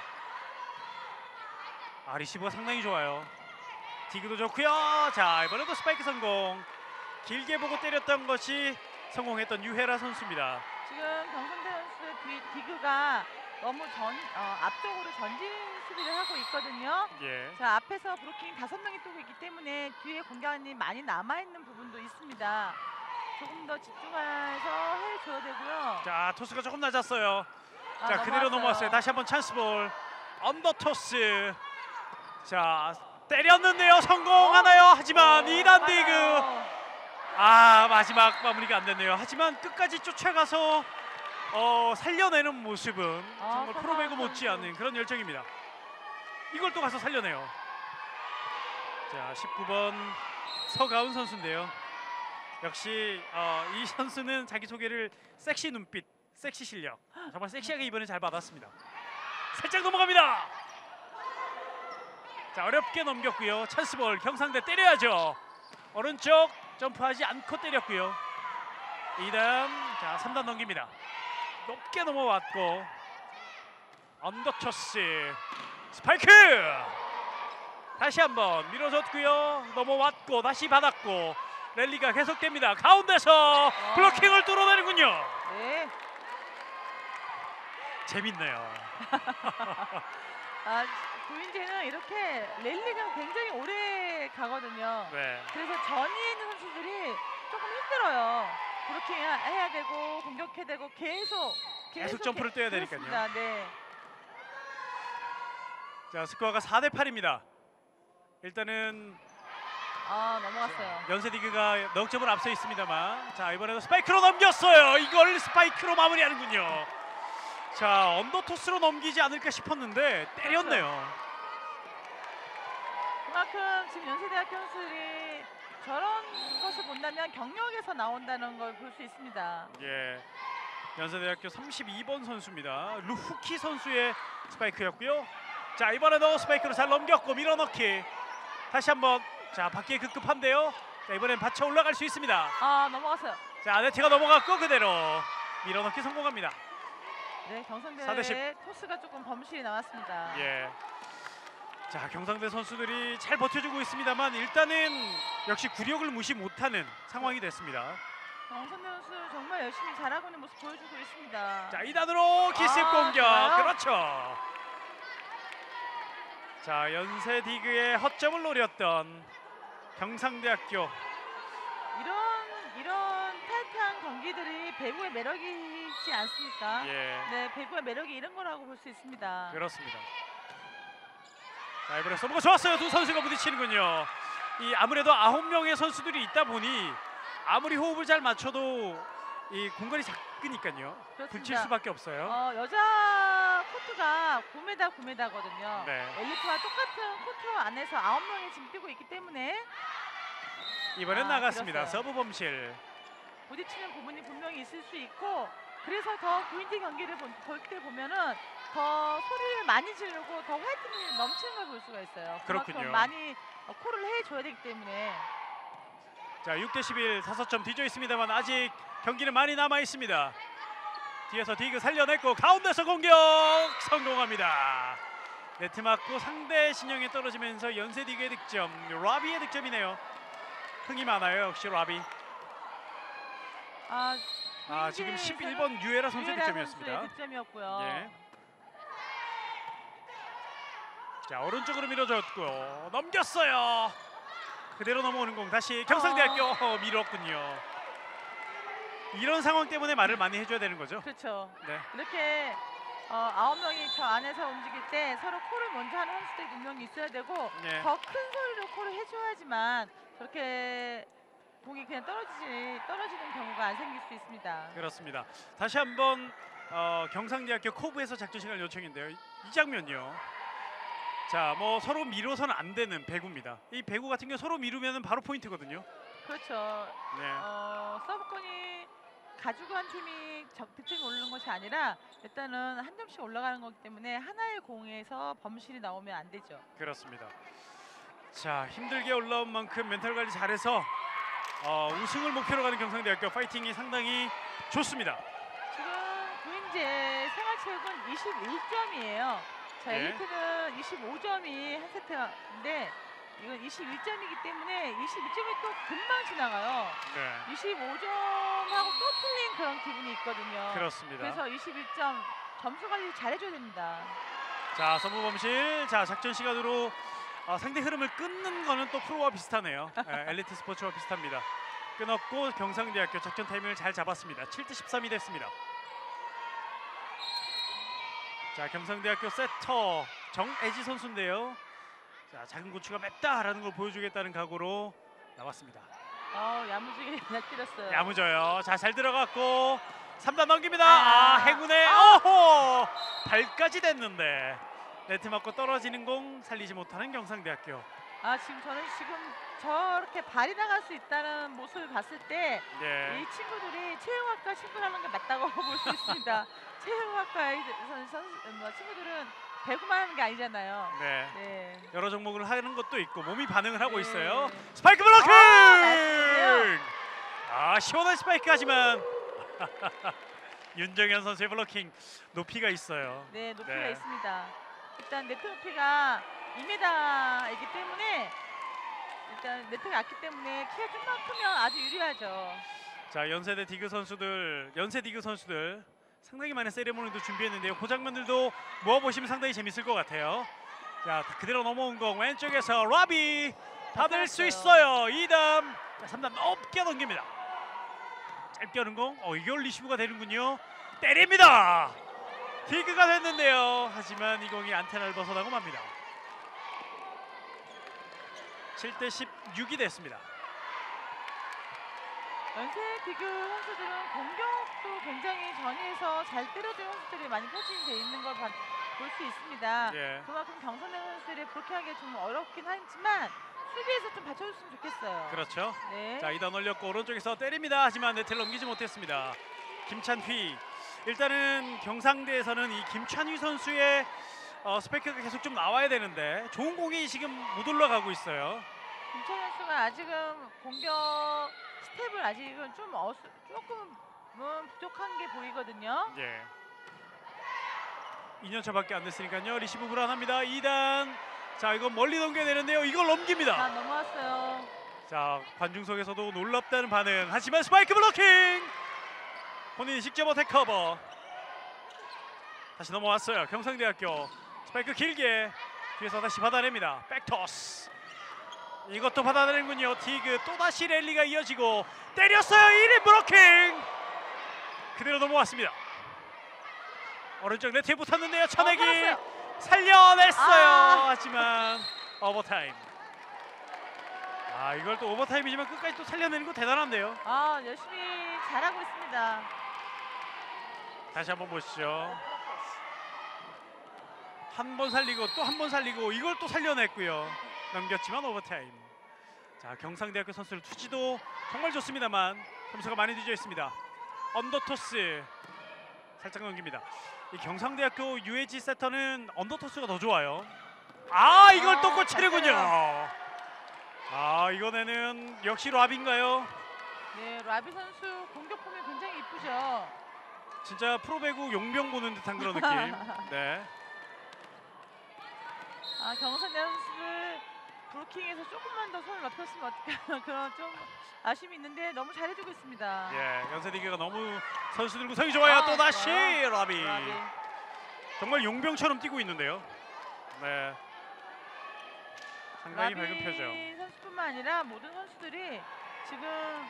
아, 리시브가 상당히 좋아요. 디그도 좋고요. 자, 이번에도 스파이크 성공. 길게 보고 때렸던 것이 성공했던 유혜라 선수입니다. 지금 경선대 선수의 뒤, 디그가 너무 전 어, 앞쪽으로 전진 수비를 하고 있거든요. 예. 자, 앞에서 브로킹 다섯 명이 뛰고 있기 때문에 뒤에 공격이 많이 남아 있는 부분도 있습니다. 조금 더 집중해서 해줘야 되고요. 자, 토스가 조금 낮았어요. 아, 자, 그대로 넘어왔어요. 넘어왔어요. 다시 한번 찬스볼. 언더 토스. 자, 때렸는데요. 성공하나요? 하지만 이 단 디그. 맞아요. 아, 마지막 마무리가 안 됐네요. 하지만 끝까지 쫓아가서 어, 살려내는 모습은 아, 정말 프로배구 서가은 못지않은 선수. 그런 열정입니다. 이걸 또 가서 살려내요. 자, 십구 번 서가은 선수인데요. 역시 어, 이 선수는 자기소개를 섹시 눈빛, 섹시 실력, 정말 섹시하게 이번에 잘 받았습니다. 살짝 넘어갑니다. 자, 어렵게 넘겼고요. 찬스볼. 경상대 때려야죠. 오른쪽 점프하지 않고 때렸고요. 이 단, 자, 삼 단 넘깁니다. 높게 넘어왔고 언더토스 스파이크 다시 한번 밀어줬고요. 넘어왔고 다시 받았고 랠리가 계속됩니다. 가운데서 블로킹을 뚫어내는군요. 네. 재밌네요. 아, 구인제는 이렇게 랠리가 굉장히 오래 가거든요. 네. 그래서 전위에 있는 선수들이 조금 힘들어요. 그렇게 해야, 해야 되고 공격해야 되고 계속 계속 점프를 뛰어야 되니까요. 그렇습니다. 네. 자, 스코어가 사 대 팔입니다. 일단은 아, 넘어갔어요. 연세디그가 넉 점을 앞서 있습니다만, 자, 이번에도 스파이크로 넘겼어요. 이걸 스파이크로 마무리하는군요. 자, 언더토스로 넘기지 않을까 싶었는데 때렸네요. 그만큼 지금 연세대학교 선수들이 저런 것을 본다면 경력에서 나온다는 걸 볼 수 있습니다. 예, 연세대학교 삼십이 번 선수입니다. 루후키 선수의 스파이크였고요. 자, 이번에도 스파이크로 잘 넘겼고 밀어넣기. 다시 한번, 자, 밖에 급급한데요. 자, 이번엔 받쳐 올라갈 수 있습니다. 아, 넘어갔어요. 자, 네트가 넘어갔고 그대로 밀어넣기 성공합니다. 네, 사 대 십. 경상대의 토스가 조금 범실이 나왔습니다. 예. 자, 경상대 선수들이 잘 버텨주고 있습니다만 일단은 역시 구력을 무시 못하는 상황이 됐습니다. 경상대 선수 정말 열심히 잘하고 있는 모습 보여주고 있습니다. 자, 이 단으로 기습 아, 공격. 좋아요. 그렇죠. 자, 연세 디그의 허점을 노렸던 경상대학교. 이런 이런 타이트한 경기들이 배구의 매력이지 않습니까? 예, 네, 배구의 매력이 이런 거라고 볼 수 있습니다. 그렇습니다. 자, 이번에 서브가 좋았어요. 두 선수가 부딪히는군요. 이 아무래도 아홉 명의 선수들이 있다 보니 아무리 호흡을 잘 맞춰도 이 공간이 작으니까요. 그렇습니다. 부딪힐 수밖에 없어요. 어, 여자 코트가 구 미터 구 미터거든요. 네. 엘리트와 똑같은 코트 안에서 아홉 명이 지금 뛰고 있기 때문에 이번엔 아, 나갔습니다. 길었어요. 서브 범실. 부딪히는 부분이 분명히 있을 수 있고, 그래서 더 구인제 경기를 볼 때 보면은 더 소리를 많이 지르고 더 화이팅이 넘치는 걸 볼 수가 있어요. 그만큼 그렇군요. 많이 어, 콜을 해줘야 되기 때문에. 자, 육 대 십일, 다섯 점 뒤져 있습니다만 아직 경기는 많이 남아 있습니다. 뒤에서 디그 살려냈고 가운데서 공격 성공합니다. 네트 맞고 상대 신영에 떨어지면서 연세 디그의 득점, 라비의 득점이네요. 흥이 많아요, 역시 라비. 아, 아, 지금 십일 번 유에라 선수의 유에라 득점이었습니다. 선수의 득점이었고요. 예. 자, 오른쪽으로 밀어줬고 넘겼어요. 그대로 넘어오는 공 다시 경상대학교 어, 밀었군요. 이런 상황 때문에 말을 많이 해줘야 되는 거죠. 그렇죠. 네. 이렇게 어, 아홉 명이 저 안에서 움직일 때 서로 콜을 먼저 하는 선수들이 분명히 있어야 되고 네. 더 큰 소리로 콜을 해줘야지만 저렇게 공이 그냥 떨어지지 떨어지는 경우가 안 생길 수 있습니다. 그렇습니다. 다시 한번 어, 경상대학교 코브에서 작전 시간 요청인데요. 이, 이 장면요. 자, 뭐 서로 미뤄서는 안 되는 배구입니다. 이 배구 같은 경우 서로 미루면 바로 포인트거든요. 그렇죠. 네. 어, 서브권이 가지고 간 팀이 적 득점이 오르는 것이 아니라 일단은 한 점씩 올라가는 거기 때문에 하나의 공에서 범실이 나오면 안 되죠. 그렇습니다. 자, 힘들게 올라온 만큼 멘탈 관리 잘해서 어, 우승을 목표로 가는 경상대학교 파이팅이 상당히 좋습니다. 지금 구인제 생활체육은 이십일 점이에요. 자, 네. 엘리트는 이십오 점이 한 세트인데 이건 이십일 점이기 때문에 이십일 점이 또 금방 지나가요. 네. 이십오 점하고 또 틀린 그런 기분이 있거든요. 그렇습니다. 그래서 이십일 점 점수 관리 잘해줘야 됩니다. 자, 서브 범실. 자, 작전 시간으로 어, 상대 흐름을 끊는 거는 또 프로와 비슷하네요. 네, 엘리트 스포츠와 비슷합니다. 끊었고 경상대학교 작전 타이밍을 잘 잡았습니다. 칠 대 십삼이 됐습니다. 자, 경상대학교 세터 정애지 선수인데요. 자, 작은 고추가 맵다라는 걸 보여주겠다는 각오로 나왔습니다. 어, 야무지게 잘 때렸어요. 야무져요. 자, 잘 들어갔고 삼 단 넘깁니다. 아, 아, 행운의 아. 어호! 발까지 됐는데 네트 맞고 떨어지는 공 살리지 못하는 경상대학교. 아, 지금 저는 지금 저렇게 발이 나갈 수 있다는 모습을 봤을 때 이 네. 친구들이 체육학과 친구라는 게 맞다고 볼 수 있습니다. 체육학과의 선, 선, 뭐 친구들은 배구만 하는 게 아니잖아요. 네. 네. 여러 종목을 하는 것도 있고 몸이 반응을 하고 네. 있어요. 스파이크 블로킹! 아, 나이스요. 아, 시원한 스파이크 하지만 윤정현 선수의 블로킹 높이가 있어요. 네, 높이가 네. 있습니다. 일단 네트 높이가 이 미터이기 때문에 일단 네트가 얕기 때문에 키가 좀만 크면 아주 유리하죠. 자, 연세대 디그 선수들, 연세 디그 선수들 상당히 많은 세레모니도 준비했는데요. 그 장면들도 모아보시면 상당히 재밌을 것 같아요. 자, 그대로 넘어온 공 왼쪽에서 라비 받을 수 있어요. 이 단, 자, 삼 단 높게 넘깁니다. 짧게 하는 공, 어, 이걸 리시브가 되는군요. 때립니다. 디그가 됐는데요. 하지만 이 공이 안테나를 벗어나고 맙니다. 칠 대 십육이 됐습니다. 연세 디그 선수들은 공격도 굉장히 전위에서 잘 때려주는 선수들이 많이 포진돼 있는 걸 볼 수 있습니다. 예. 그만큼 경선대 선수들이 그렇게 하기 좀 어렵긴 하지만 수비에서 좀 받쳐줬으면 좋겠어요. 그렇죠. 네. 자, 이 단 올렸고 오른쪽에서 때립니다. 하지만 네트를 넘기지 못했습니다. 김찬휘. 일단은 경상대에서는 이 김찬휘 선수의 어, 스펙트가 계속 좀 나와야 되는데 좋은 공이 지금 못 올라가고 있어요. 김찬 선수가 아직은 공격 스텝을 아직은 좀 어수, 조금은 부족한 게 보이거든요. 예. 이 년 차밖에 안 됐으니까요. 리시브 불안합니다. 이 단. 자, 이거 멀리 넘겨야 되는데요. 이걸 넘깁니다. 아, 넘어왔어요. 자, 관중석에서도 놀랍다는 반응. 하지만 스파이크 블로킹. 본인이 직접 어택 커버. 다시 넘어왔어요. 경상대학교. 스파이크 길게 뒤에서 다시 받아냅니다. 백토스. 이것도 받아내는군요. 디그 또다시 랠리가 이어지고 때렸어요. 일 인 블로킹. 그대로 넘어왔습니다. 오른쪽 네트에 붙었는데요. 천액이 어, 살려냈어요. 아. 하지만 오버타임. 아, 이걸 또 오버타임이지만 끝까지 또 살려내는 거 대단한데요. 아, 열심히 잘하고 있습니다. 다시 한번 보시죠. 한 번 살리고 또 한 번 살리고 이걸 또 살려냈고요. 넘겼지만 오버타임. 자, 경상대학교 선수들 투지도 정말 좋습니다만 점수가 많이 뒤져 있습니다. 언더토스 살짝 넘깁니다. 이 경상대학교 유에이치 세터는 언더토스가 더 좋아요. 아, 이걸 아, 또 꽂히는군요. 잘 아, 이번에는 역시 랍인가요? 네, 라비 선수 공격 폼이 굉장히 이쁘죠. 진짜 프로배구 용병 보는 듯한 그런 느낌. 네. 아, 경선대 선수들 브로킹에서 조금만 더 손을 높였으면 어떨까 그런 좀 아쉬움이 있는데 너무 잘해주고 있습니다. 예, 연세리그가 너무 선수들 구성이 좋아요. 아, 또 다시 좋아요. 라비. 라비. 정말 용병처럼 뛰고 있는데요. 네. 상당히 밝은 표정. 라빈 선수뿐만 아니라 모든 선수들이 지금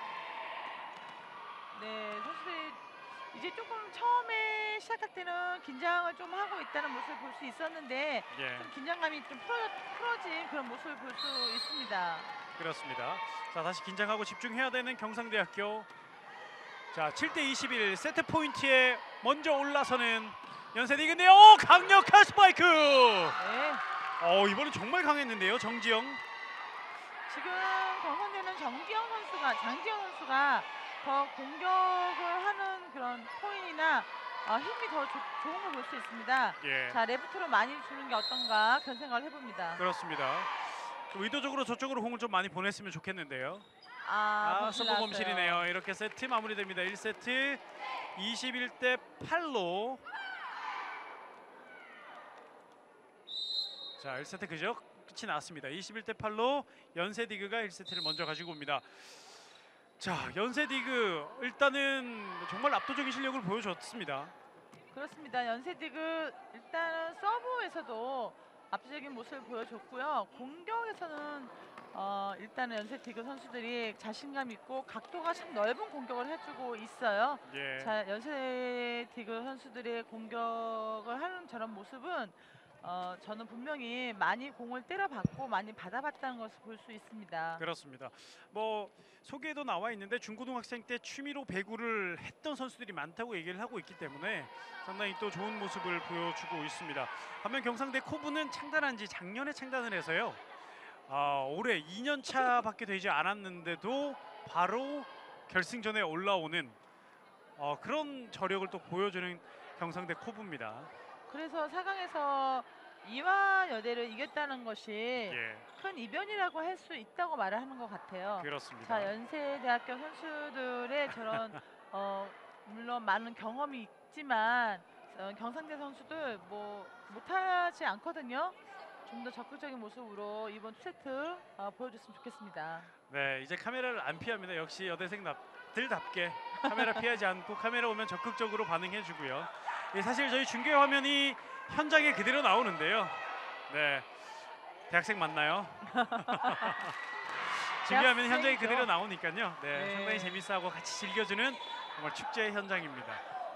네 선수들이 이제 조금 처음에 시작할 때는 긴장을 좀 하고 있다는 모습을 볼 수 있었는데 예, 좀 긴장감이 좀 풀어, 풀어진 그런 모습을 볼 수 있습니다. 그렇습니다. 자, 다시 긴장하고 집중해야 되는 경상대학교. 자, 칠 대 이십일 세트 포인트에 먼저 올라서는 연세디그인데요. 오, 강력한 스파이크. 네. 어, 이번엔 정말 강했는데요, 정지영. 지금 경상대는 정지영 선수가 장지영 선수가 더 공격을 하는 그런 포인이나 어, 힘이 더 조, 좋은 걸 볼 수 있습니다. 예, 자 레프트로 많이 주는 게 어떤가 그런 생각을 해봅니다. 그렇습니다. 의도적으로 저쪽으로 공을 좀 많이 보냈으면 좋겠는데요. 아, 아, 범실 서브 나왔어요. 범실이네요. 이렇게 세트 마무리됩니다. 일 세트 이십일 대 팔로. 자, 일 세트 그저 끝이 났습니다. 이십일 대 팔로 연세디그가 일 세트를 먼저 가지고 옵니다. 자, 연세디그 일단은 정말 압도적인 실력을 보여줬습니다. 그렇습니다. 연세디그 일단은 서브에서도 압도적인 모습을 보여줬고요. 공격에서는 어, 일단은 연세디그 선수들이 자신감 있고 각도가 참 넓은 공격을 해주고 있어요. 예, 자 연세디그 선수들의 공격을 하는 저런 모습은 어, 저는 분명히 많이 공을 때려봤고 많이 받아봤다는 것을 볼 수 있습니다. 그렇습니다. 뭐 소개에도 나와 있는데 중고등학생 때 취미로 배구를 했던 선수들이 많다고 얘기를 하고 있기 때문에 상당히 또 좋은 모습을 보여주고 있습니다. 반면 경상대 코브는 창단한 지 작년에 창단을 해서요. 아, 올해 이 년 차밖에 되지 않았는데도 바로 결승전에 올라오는 어, 그런 저력을 또 보여주는 경상대 코브입니다. 그래서 사 강에서 이화여대를 이겼다는 것이 예, 큰 이변이라고 할 수 있다고 말을 하는 것 같아요. 그렇습니다. 자 연세대학교 선수들의 저런 어, 물론 많은 경험이 있지만 어, 경상대 선수들 뭐 못하지 않거든요. 좀 더 적극적인 모습으로 이번 투 세트 어, 보여줬으면 좋겠습니다. 네, 이제 카메라를 안 피합니다. 역시 여대생들답게 카메라 피하지 않고 카메라 오면 적극적으로 반응해주고요. 예, 사실 저희 중계 화면이 현장에 그대로 나오는데요. 네, 대학생 맞나요? 중계 화면이 현장에 그대로 나오니까요. 네, 네. 상당히 재밌어하고 같이 즐겨주는 정말 축제 현장입니다.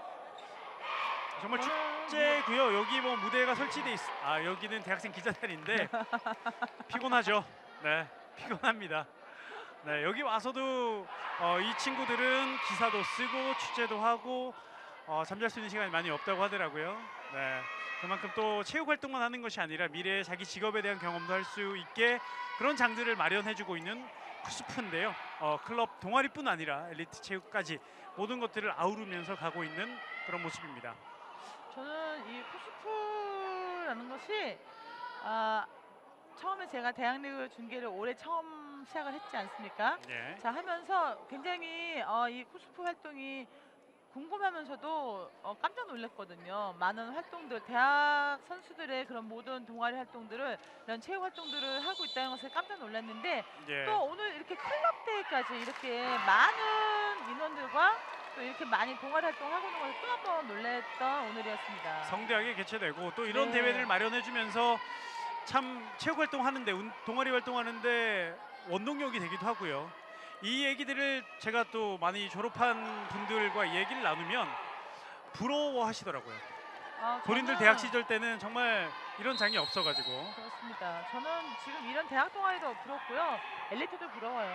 정말 저는 축제고요. 여기 뭐 무대가 설치돼 있. 아, 여기는 대학생 기자단인데 피곤하죠. 네, 피곤합니다. 네, 여기 와서도 어, 이 친구들은 기사도 쓰고 취재도 하고 어, 잠잘 수 있는 시간이 많이 없다고 하더라고요. 네, 그만큼 또 체육 활동만 하는 것이 아니라 미래에 자기 직업에 대한 경험도 할 수 있게 그런 장들을 마련해주고 있는 쿠스프인데요. 어, 클럽 동아리뿐 아니라 엘리트 체육까지 모든 것들을 아우르면서 가고 있는 그런 모습입니다. 저는 이 쿠스프라는 것이 아, 처음에 제가 대학리그 중계를 올해 처음 시작을 했지 않습니까? 네, 자 하면서 굉장히 어, 이 쿠스프 활동이 궁금하면서도 어, 깜짝 놀랐거든요. 많은 활동들, 대학 선수들의 그런 모든 동아리 활동들을 이런 체육 활동들을 하고 있다는 것에 깜짝 놀랐는데 예, 또 오늘 이렇게 클럽 대회까지 이렇게 많은 인원들과 또 이렇게 많이 동아리 활동하고 있는 것을 또 한 번 놀랐던 오늘이었습니다. 성대하게 개최되고 또 이런 네. 대회를 마련해주면서 참 체육 활동하는데 운- 동아리 활동하는데 원동력이 되기도 하고요. 이 얘기들을 제가 또 많이 졸업한 분들과 얘기를 나누면 부러워하시더라고요. 아, 본인들 저는 대학 시절 때는 정말 이런 장이 없어가지고. 그렇습니다. 저는 지금 이런 대학 동아리도 부럽고요. 엘리트도 부러워요.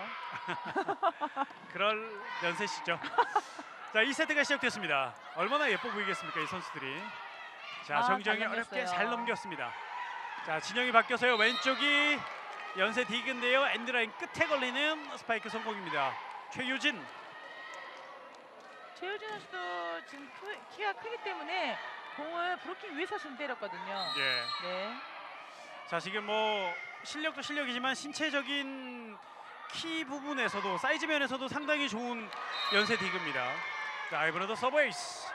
그럴 연세시죠. 자, 이 세트가 시작됐습니다. 얼마나 예뻐 보이겠습니까, 이 선수들이. 자, 아, 정지영이 잘 어렵게 넘겼어요. 잘 넘겼습니다. 자, 진영이 바뀌어서요. 왼쪽이 연세 디그인데요. 엔드라인 끝에 걸리는 스파이크 성공입니다. 최유진. 최효진 선수도 지금 크- 키가 크기 때문에 공을 브로킹 위에서 지금 때렸거든요. 예. 네. 자, 지금 뭐 실력도 실력이지만 신체적인 키 부분에서도 사이즈 면에서도 상당히 좋은 연세 디그입니다. 자, 이번에도 서브에이스.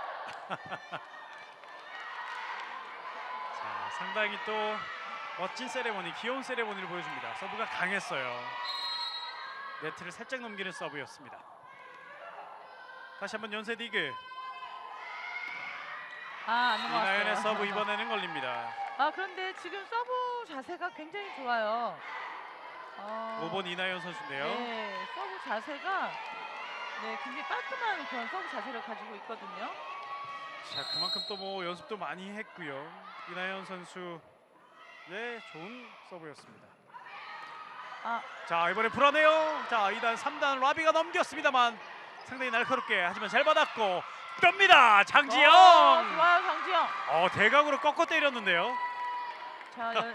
자, 상당히 또 멋진 세레모니, 귀여운 세레모니를 보여줍니다. 서브가 강했어요. 네트를 살짝 넘기는 서브였습니다. 다시 한번 연세 디그. 아, 안 이나연의 넘어갔어요. 서브 이번에는 걸립니다. 아, 그런데 지금 서브 자세가 굉장히 좋아요. 어, 오 번 이나연 선수인데요. 네, 서브 자세가 네, 굉장히 깔끔한 그런 서브 자세를 가지고 있거든요. 자, 그만큼 또 뭐 연습도 많이 했고요. 이나연 선수, 예, 좋은 서브였습니다. 아, 자, 이번에 불안해요. 자, 이 단 삼 단 라비가 넘겼습니다만 상당히 날카롭게, 하지만 잘 받았고 뜹니다. 장지영. 어, 좋아요, 장지영. 어, 대각으로 꺾어 때렸는데요. 자, 연,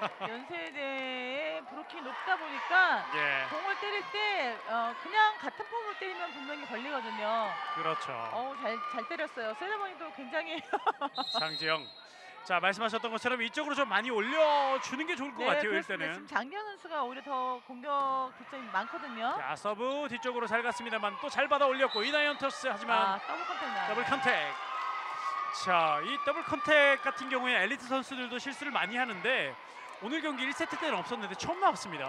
연세대의 브로킹이 높다 보니까 예, 공을 때릴 때 어, 그냥 같은 폼을 때리면 분명히 걸리거든요. 그렇죠. 어우, 잘, 잘 때렸어요. 세레머니도 굉장히 장지영. 자, 말씀하셨던 것처럼 이쪽으로 좀 많이 올려주는 게 좋을 것 같아요. 그렇습니다. 일단은. 지금 장기현 선수가 오히려 더 공격 득점이 많거든요. 자, 서브 뒤쪽으로 잘 갔습니다만 또 잘 받아 올렸고 이나연 토스, 하지만 아, 더블 컨택 나. 더블 컨택. 자, 이 더블 컨택 같은 경우에 엘리트 선수들도 실수를 많이 하는데 오늘 경기 일 세트 때는 없었는데 처음 나왔습니다.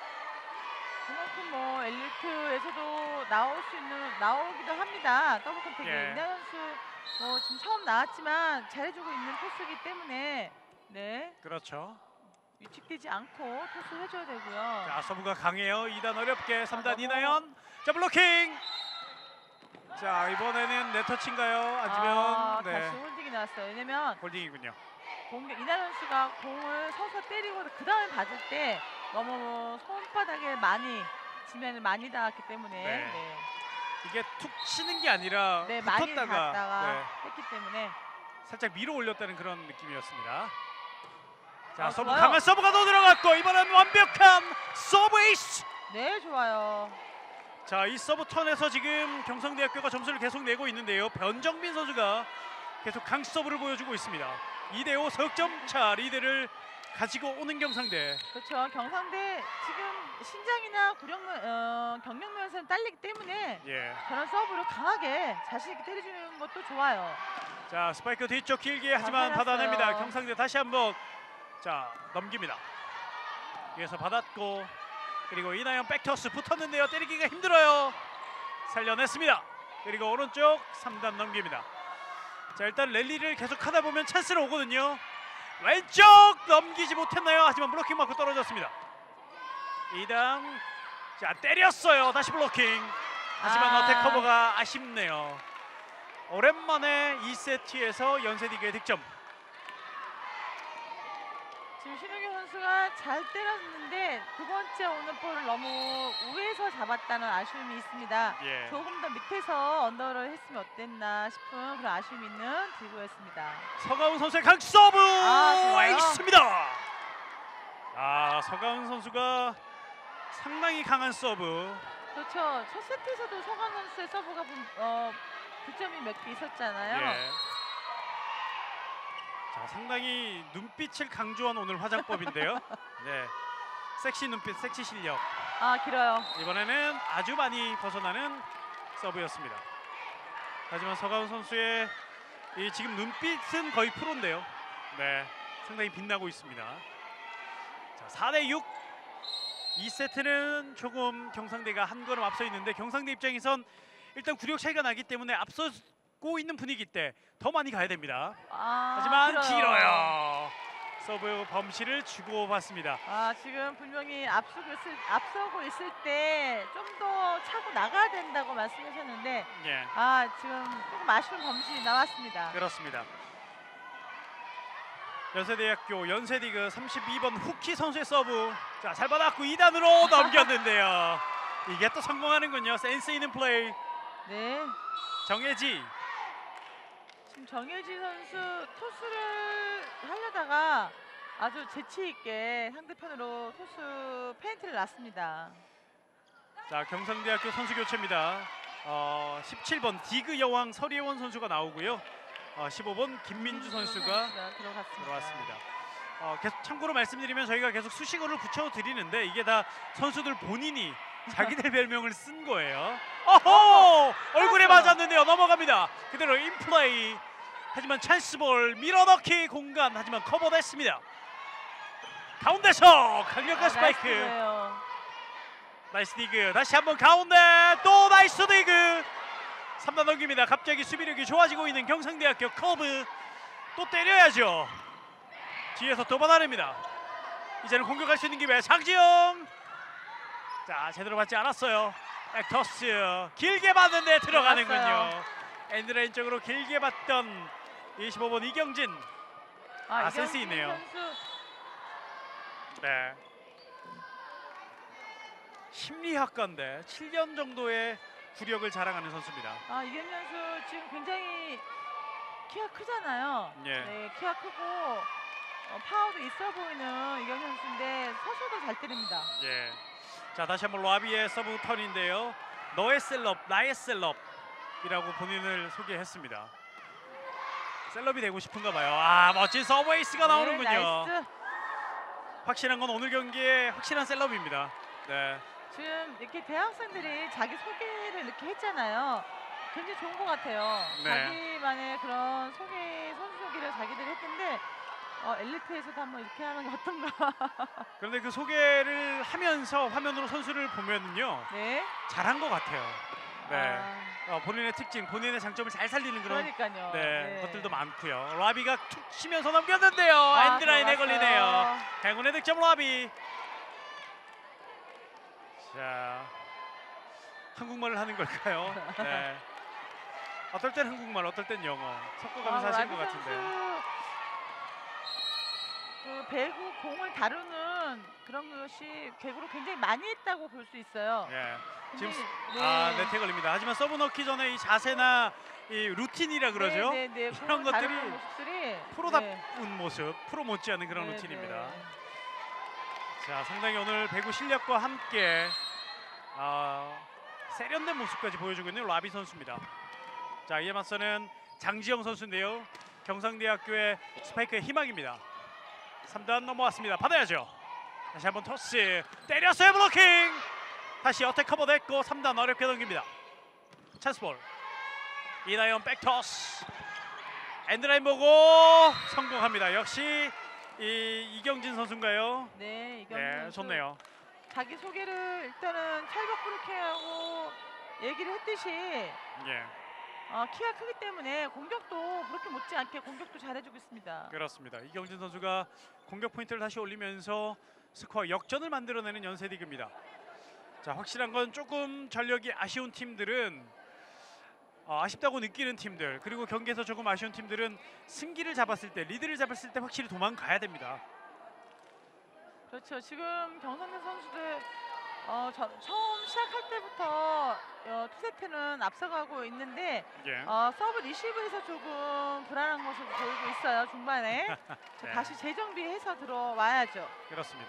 그만큼 뭐 엘리트에서도 나올 수 있는 나오기도 합니다. 더블 컨택이. 예. 이나연 선수 뭐 지금 처음 나왔지만 잘해주고 있는 토스이기 때문에 네 그렇죠. 위축되지 않고 토스 해줘야 되고요. 자, 서브가 강해요. 이 단 어렵게 삼 단 너무- 이나연. 자, 블로킹. 자, 이번에는 네터치인가요? 아니면 아, 네, 다시 홀딩이 나왔어요. 왜냐면 홀딩이군요. 공격 이나연 선수가 공을 서서 때리고 그 다음에 받을 때 너무 손바닥에 많이 지면을 많이 닿았기 때문에 네. 네, 이게 툭 치는 게 아니라 네, 많이 붙었다가 닿았다가 네, 했기 때문에 살짝 밀어 올렸다는 그런 느낌이었습니다. 자, 아, 서브 좋아요. 강한 서브가 더 들어갔고 이번엔 완벽한 서브 에이스. 네, 좋아요. 자, 이 서브 턴에서 지금 경상대학교가 점수를 계속 내고 있는데요. 변정민 선수가 계속 강 서브를 보여주고 있습니다. 이 대 오 석점 차 리드를 가지고 오는 경상대. 그렇죠. 경상대 지금 신장이나 구력면 어, 경력면에서는 딸리기 때문에 예. 저런 서브를 강하게 자신 있게 때려주는 것도 좋아요. 자, 스파이크 뒤쪽 길게 하지만 잘 받아냅니다. 살았어요. 경상대 다시 한번 자, 넘깁니다. 위에서 받았고 그리고 이나연 백터스 붙었는데요. 때리기가 힘들어요. 살려냈습니다. 그리고 오른쪽 삼 단 넘깁니다. 자, 일단 랠리를 계속 하다 보면 찬스는 오거든요. 왼쪽 넘기지 못했나요? 하지만 블로킹 맞고 떨어졌습니다. 이 단 자, 때렸어요. 다시 블로킹. 하지만 아. 어택 커버가 아쉽네요. 오랜만에 이 세트에서 연세디그의 득점. 지금 신우기 선수가 잘 때렸는데 두 번째 오는 볼을 너무 우에서 잡았다는 아쉬움이 있습니다. 예. 조금 더 밑에서 언더를 했으면 어땠나 싶은 그런 아쉬움이 있는 딜고였습니다. 서가훈 선수의 강 서브 아, 좋아요. 있습니다. 아, 서가훈 선수가 상당히 강한 서브. 그렇죠. 첫 세트에서도 서강 선수의 서브가 분- 어, 득점이 몇 개 있었잖아요. 예. 자, 상당히 눈빛을 강조한 오늘 화장법인데요. 네, 섹시 눈빛, 섹시 실력. 아, 길어요. 이번에는 아주 많이 벗어나는 서브였습니다. 하지만 서가훈 선수의 이 지금 눈빛은 거의 프로인데요. 네, 상당히 빛나고 있습니다. 자, 사 대 육. 이 세트는 조금 경상대가 한 걸음 앞서 있는데 경상대 입장에선 일단 구력 차이가 나기 때문에 앞서고 있는 분위기 때 더 많이 가야 됩니다. 아, 하지만 길어요. 길어요. 서브 범실을 주고받습니다. 아, 지금 분명히 앞서고 있을, 앞서고 있을 때 좀 더 차고 나가야 된다고 말씀하셨는데 예, 아, 지금 조금 아쉬운 범실이 나왔습니다. 그렇습니다. 연세대학교 연세디그 삼십이 번 후키 선수의 서브. 자, 잘 받았고 이 단으로 넘겼는데요. 이게 또 성공하는군요. 센스 있는 플레이. 네. 정혜지. 지금 정혜지 선수 토스를 하려다가 아주 재치 있게 상대편으로 토스 페인트를 놨습니다. 자, 경상대학교 선수 교체입니다. 어, 십칠 번 디그 여왕 서리원 선수가 나오고요. 어, 십오 번 김민주 선수가 들어갔습니다. 들어왔습니다. 어, 계속 참고로 말씀드리면 저희가 계속 수식어를 붙여드리는데 이게 다 선수들 본인이 자기들 별명을 쓴 거예요. 어허! 얼굴에 맞았는데요. 넘어갑니다. 그대로 인플레이. 하지만 찬스볼 밀어넣기 공간. 하지만 커버됐습니다. 가운데서 강력한 아, 스파이크. 나이스예요. 나이스 디그. 다시 한번 가운데 또 나이스 디그. 삼 단 넘깁니다. 갑자기 수비력이 좋아지고 있는 경상대학교 커브. 또 때려야죠. 뒤에서 또 받아냅니다. 이제는 공격할 수 있는 기회. 장지영. 자, 제대로 받지 않았어요. 백토스 길게 받는데 들어가는군요. 들어갔어요. 엔드라인 쪽으로 길게 받던 이십오 번 이경진. 아, 아, 이경진 센스 있네요. 선수 네. 심리학과인데 칠 년 정도의 구력을 자랑하는 선수입니다. 아, 이경진 선수 지금 굉장히 키가 크잖아요. 예. 네, 키가 크고 어, 파워도 있어 보이는 이경진 선수인데 서서도 잘 때립니다. 예. 자, 다시 한번 라비의 서브 턴인데요. 너의 셀럽, 나의 셀럽이라고 본인을 소개했습니다. 셀럽이 되고 싶은가 봐요. 아, 멋진 서브 에이스가 나오는군요. 네, 나이스. 확실한 건 오늘 경기의 확실한 셀럽입니다. 네. 지금 이렇게 대학생들이 자기 소개를 이렇게 했잖아요. 굉장히 좋은 것 같아요. 네. 자기만의 그런 소개, 선수 소개를 자기들이 했는데 어, 엘리트에서도 한번 이렇게 하는 게 어떤가. 그런데 그 소개를 하면서 화면으로 선수를 보면은요, 네. 잘한 것 같아요. 네. 아, 어, 본인의 특징, 본인의 장점을 잘 살리는 그런 그러니까요. 네, 것들도 많고요. 라비가 툭 치면서 넘겼는데요. 아, 엔드라인에 들어갔어요. 걸리네요. 행운의 득점 라비. 자, 한국말을 하는 걸까요? 네. 어떨 땐 한국말, 어떨 땐 영어 섞어가면서 하시는 것 라비 같은데. 선수 그 배구 공을 다루는 그런 것이 배구로 굉장히 많이 했다고 볼 수 있어요. 예. 지금 근데, 스- 네. 아, 네트 걸립니다. 하지만 서브 넣기 전에 이 자세나 이 루틴이라 그러죠. 네, 네, 네. 이런 공을 것들이 다루는 모습들이 프로답은 네. 모습, 프로 못지않은 그런 네, 루틴입니다. 네. 자, 상당히 오늘 배구 실력과 함께 아, 세련된 모습까지 보여주고 있는 라비 선수입니다. 자, 이에 맞서는 장지영 선수인데요. 경상대학교의 스파이크의 희망입니다. 삼 단 넘어왔습니다. 받아야죠. 다시 한번 토스 때렸어요. 블로킹. 다시 어택 커버됐고 삼 단 어렵게 넘깁니다. 찬스볼. 이나연 백토스. 엔드라인 보고 성공합니다. 역시 이 이경진 선수인가요? 네, 이경진 네, 선수 좋네요. 자기 소개를 일단은 찰벽 브로킹하고 얘기를 했듯이 예, 어, 키가 크기 때문에 공격도 그렇게 못지않게 공격도 잘해주고 있습니다. 그렇습니다. 이경진 선수가 공격 포인트를 다시 올리면서 스코어 역전을 만들어내는 연세리그입니다. 자, 확실한 건 조금 전력이 아쉬운 팀들은 어, 아쉽다고 느끼는 팀들, 그리고 경기에서 조금 아쉬운 팀들은 승기를 잡았을 때, 리드를 잡았을 때 확실히 도망가야 됩니다. 그렇죠. 지금 경상대 선수들 어, 저, 처음 시작할 때부터 어, 투 세트는 앞서가고 있는데 예. 어, 서브 리시브에서 조금 불안한 모습을 보이고 있어요. 중반에 자, 네. 다시 재정비해서 들어와야죠. 그렇습니다.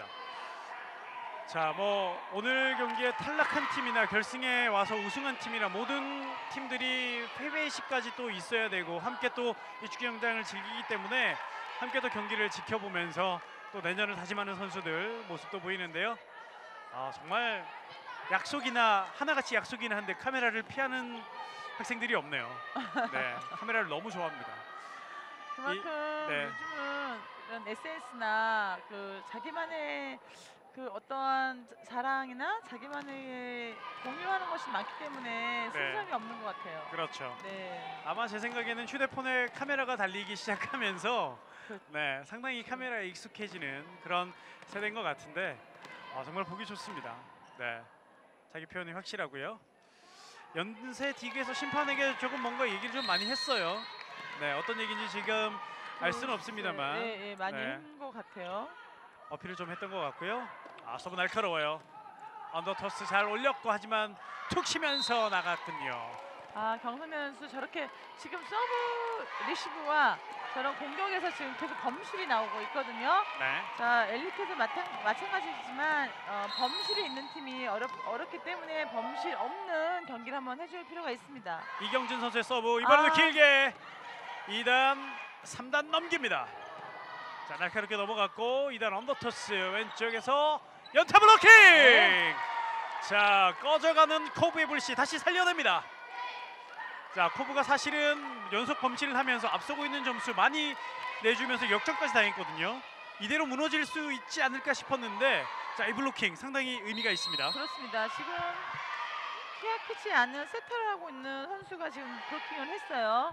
자, 뭐 오늘 경기에 탈락한 팀이나 결승에 와서 우승한 팀이나 모든 팀들이 패배식까지 또 있어야 되고 함께 또 이 축구 경장을 즐기기 때문에 함께 또 경기를 지켜보면서 또 내년을 다짐하는 선수들 모습도 보이는데요. 아, 정말 약속이나 하나같이 약속이나 한데 카메라를 피하는 학생들이 없네요. 네, 카메라를 너무 좋아합니다. 그만큼 네. 요즘은 이런 에스엔에스나 그 자기만의 그 어떠한 자랑이나 자기만의 공유하는 것이 많기 때문에 순수함이 없는 것 같아요. 그렇죠. 네. 아마 제 생각에는 휴대폰에 카메라가 달리기 시작하면서 그- 네, 상당히 카메라에 익숙해지는 그런 세대인 것 같은데 아, 정말 보기 좋습니다. 네, 자기 표현이 확실하고요. 연세 디그에서 심판에게 조금 뭔가 얘기를 좀 많이 했어요. 네, 어떤 얘기인지 지금 알 수는 없습니다만 네, 네, 많이 네. 한 것 같아요. 어필을 좀 했던 것 같고요. 아, 서브 날카로워요. 언더토스 잘 올렸고 하지만 툭 치면서 나갔군요. 아, 경선대 선수 저렇게 지금 서브 리시브와 저런 공격에서 지금 계속 범실이 나오고 있거든요. 네, 자, 엘리트도 마찬, 마찬가지지만 어, 범실이 있는 팀이 어렵, 어렵기 때문에 범실 없는 경기를 한번 해줄 필요가 있습니다. 이경진 선수의 서브 이번에도 아. 길게 이 단 삼 단 넘깁니다. 자, 날카롭게 넘어갔고 이 단 언더토스 왼쪽에서 연타 블로킹. 네. 자, 꺼져가는 코브의 불씨 다시 살려냅니다. 자, 코브가 사실은 연속 범실을 하면서 앞서고 있는 점수 많이 내주면서 역전까지 당했거든요. 이대로 무너질 수 있지 않을까 싶었는데 자, 이 블로킹 상당히 의미가 있습니다. 그렇습니다. 지금 키가 크지 않은 세터를 하고 있는 선수가 지금 브로킹을 했어요.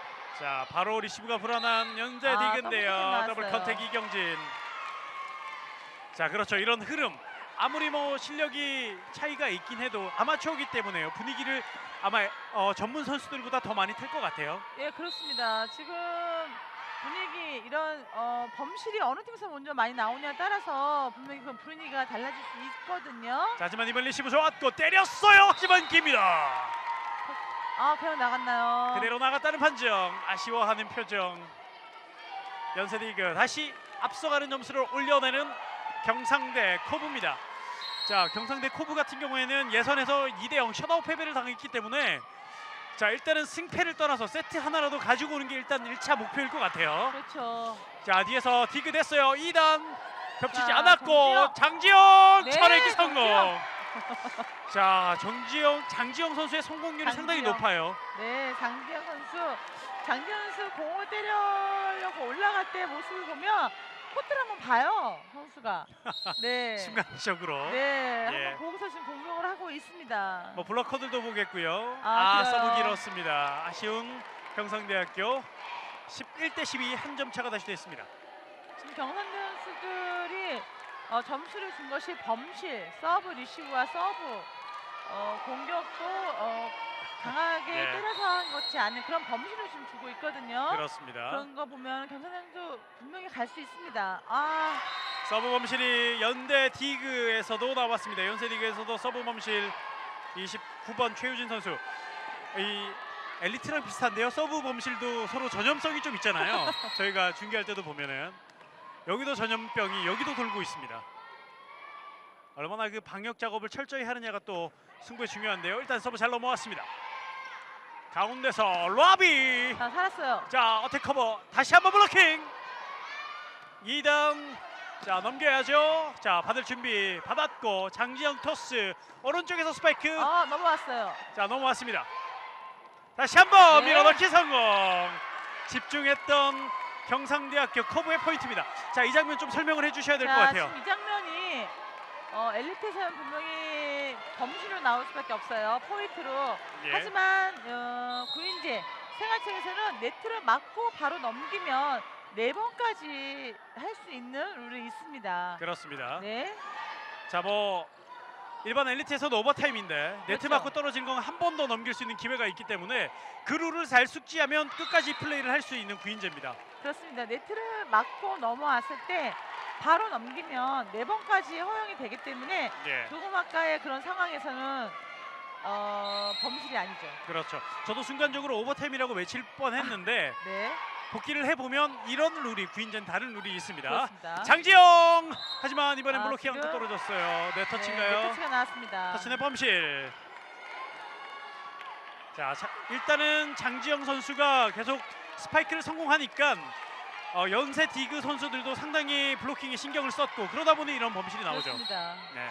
자, 바로 리시브가 불안한 연재 아, 디그인데요. 더블 컨택 더블 나왔어요. 컨택 이경진. 자, 그렇죠. 이런 흐름. 아무리 뭐 실력이 차이가 있긴 해도 아마추어기 때문에요. 분위기를 아마 어, 전문 선수들보다 더 많이 탈 것 같아요. 예, 그렇습니다. 지금 분위기 이런 어, 범실이 어느 팀에서 먼저 많이 나오냐에 따라서 분명히 그 분위기가 달라질 수 있거든요. 자, 하지만 이번 리시브 좋았고 때렸어요. 하지만 깁니다. 아, 그냥 나갔나요? 그대로 나갔다는 판정. 아쉬워하는 표정. 연세리그 다시 앞서가는 점수를 올려내는 경상대 코브입니다. 자, 경상대 코브 같은 경우에는 예선에서 이 대 영 셧아웃 패배를 당했기 때문에 자, 일단은 승패를 떠나서 세트 하나라도 가지고 오는 게 일단 일 차 목표일 것 같아요. 그렇죠. 자, 뒤에서 디그 됐어요. 이 단 겹치지 자, 않았고 장지영 네, 철회기 성공. 장지영. 자, 정지영, 장지영 선수의 성공률이 상당히 장지영. 높아요. 네, 장지영 선수. 장지영 선수 공을 때리려고 올라갈 때 모습을 보면 코트를 한번 봐요, 선수가. 네. 순간적으로. 네, 예. 한번 보고서 지금 공격을 하고 있습니다. 뭐 블러커들도 보겠고요. 아, 아, 길어요. 서브 길었습니다. 아쉬운 경상대학교 십일 대 십이 한 점 차가 다시 됐습니다. 지금 경상대 선수들이 어, 점수를 준 것이 범실, 서브 리시브와 서브 어, 공격도 어, 강하게 네. 때려서 한 것이 아닌 그런 범실을 지금 주고 있거든요. 그렇습니다. 그런 거 보면 경상대 선수 분명히 갈 수 있습니다. 아, 서브 범실이 연대 디그에서도 나왔습니다. 연세 디그에서도 서브 범실 이십구 번 최유진 선수. 이 엘리트랑 비슷한데요. 서브 범실도 서로 전염성이 좀 있잖아요. 저희가 중계할 때도 보면은 여기도 전염병이 여기도 돌고 있습니다. 얼마나 그 방역 작업을 철저히 하느냐가 또 승부에 중요한데요. 일단 서브 잘 넘어왔습니다. 가운데서 로비. 자, 살았어요. 자, 어택 커버 다시 한번 블로킹. 이 단. 자, 넘겨야죠. 자, 받을 준비 받았고 장지영 토스 오른쪽에서 스파이크. 어, 넘어왔어요. 자, 넘어왔습니다. 다시 한번 네. 밀어넣기 성공. 집중했던 경상대학교 커브의 포인트입니다. 자, 이 장면 좀 설명을 해주셔야 될 것 자, 같아요. 지금 이 장면이 어, 엘리트에서는 분명히 범실로 나올 수밖에 없어요. 포인트로. 예. 하지만 어, 구인제 생활체에서는 네트를 맞고 바로 넘기면 네 번까지 할 수 있는 룰이 있습니다. 그렇습니다. 네. 자, 뭐 일반 엘리트에서도 오버타임인데 네트 그렇죠. 맞고 떨어진 건 한 번 더 넘길 수 있는 기회가 있기 때문에 그 룰을 잘 숙지하면 끝까지 플레이를 할 수 있는 구인제입니다. 그렇습니다. 네트를 맞고 넘어왔을 때 바로 넘기면 네 번까지 허용이 되기 때문에 예. 조금 아까의 그런 상황에서는 어, 범실이 아니죠. 그렇죠. 저도 순간적으로 오버타임이라고 외칠 뻔했는데 네. 복귀를 해보면 이런 룰이 구인제는 다른 룰이 있습니다. 그렇습니다. 장지영! 하지만 이번엔 아, 블로킹 또 지금? 떨어졌어요. 네, 터치인가요? 네, 네, 터치가 나왔습니다. 터치의 범실. 자, 자, 일단은 장지영 선수가 계속 스파이크를 성공하니까 어, 연세 디그 선수들도 상당히 블로킹에 신경을 썼고 그러다 보니 이런 범실이 나오죠. 그렇습니다. 네.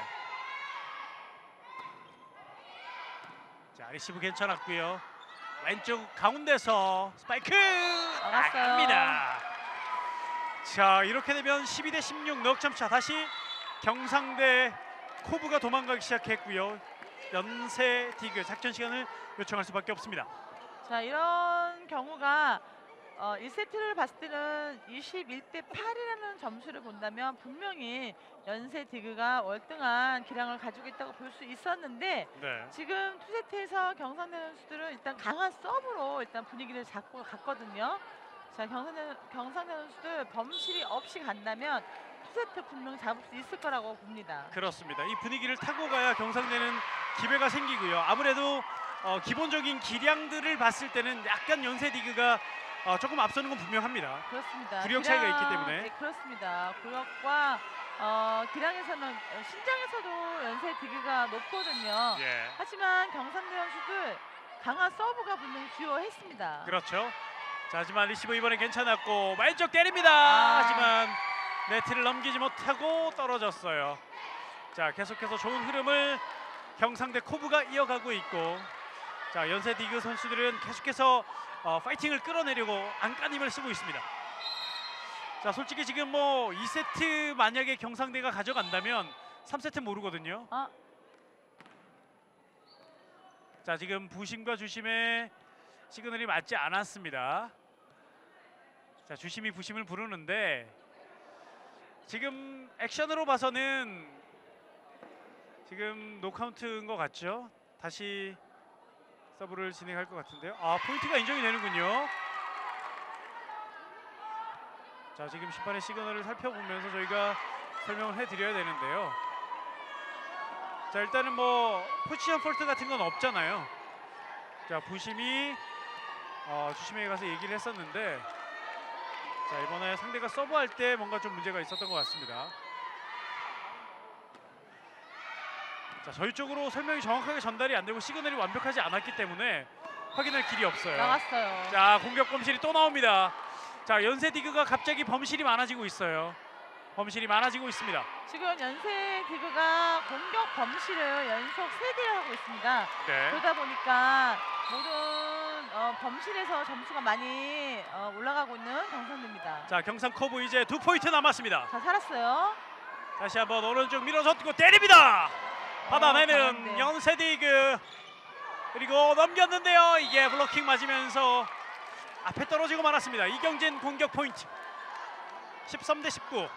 자, 리시브 괜찮았고요. 왼쪽 가운데서 스파이크 나갔어요. 나갑니다. 자, 이렇게 되면 십이 대 십육 넉점 차. 다시 경상대 코브가 도망가기 시작했고요. 연세 디그 작전 시간을 요청할 수밖에 없습니다. 자, 이런 경우가 어, 일 세트를 봤을 때는 이십일 대 팔이라는 점수를 본다면 분명히 연세 디그가 월등한 기량을 가지고 있다고 볼 수 있었는데 네. 지금 투 세트에서 경상대 선수들은 일단 강한 서브로 일단 분위기를 잡고 갔거든요. 자, 경상대, 경상대 선수들 범실이 없이 간다면 투 세트 분명 잡을 수 있을 거라고 봅니다. 그렇습니다. 이 분위기를 타고 가야 경상대는 기회가 생기고요. 아무래도 어, 기본적인 기량들을 봤을 때는 약간 연세 디그가 어, 조금 앞서는 건 분명합니다. 그렇습니다. 구력 차이가 있기 때문에. 네, 그렇습니다. 구력과 어, 기량에서는 어, 신장에서도 연세 디그가 높거든요. 예. 하지만 경상대 선수들 강한 서브가 분명히 주요했습니다. 그렇죠. 자, 하지만 리시브 이번에 괜찮았고 왼쪽 때립니다. 아. 하지만 네트를 넘기지 못하고 떨어졌어요. 자, 계속해서 좋은 흐름을 경상대 코브가 이어가고 있고 자, 연세 디그 선수들은 계속해서 어, 파이팅을 끌어내려고 안간힘을 쓰고 있습니다. 자, 솔직히 지금 뭐 이 세트 만약에 경상대가 가져간다면 삼 세트 모르거든요. 아. 자, 지금 부심과 주심의 시그널이 맞지 않았습니다. 자, 주심이 부심을 부르는데 지금 액션으로 봐서는 지금 노카운트인 것 같죠? 다시 서브를 진행할 것 같은데요. 아, 포인트가 인정이 되는군요. 자, 지금 심판의 시그널을 살펴보면서 저희가 설명을 해드려야 되는데요. 자, 일단은 뭐 포지션 폴트 같은 건 없잖아요. 자, 부심이 어, 주심에게 가서 얘기를 했었는데, 자, 이번에 상대가 서브할 때 뭔가 좀 문제가 있었던 것 같습니다. 자, 저희 쪽으로 설명이 정확하게 전달이 안 되고 시그널이 완벽하지 않았기 때문에 확인할 길이 없어요. 나갔어요. 자, 공격 범실이 또 나옵니다. 자, 연세 디그가 갑자기 범실이 많아지고 있어요. 범실이 많아지고 있습니다. 지금 연세 디그가 공격 범실을 연속 세 개를 하고 있습니다. 네. 그러다 보니까 모든 어, 범실에서 점수가 많이 어, 올라가고 있는 경상대입니다. 자, 경상 커브 이제 두 포인트 남았습니다. 자, 살았어요. 다시 한번 오른쪽 밀어줬고 때립니다. 받아내는 강한데. 연세 디그. 그리고 넘겼는데요. 이게 블로킹 맞으면서 앞에 떨어지고 말았습니다. 이경진 공격 포인트. 십삼 대 십구.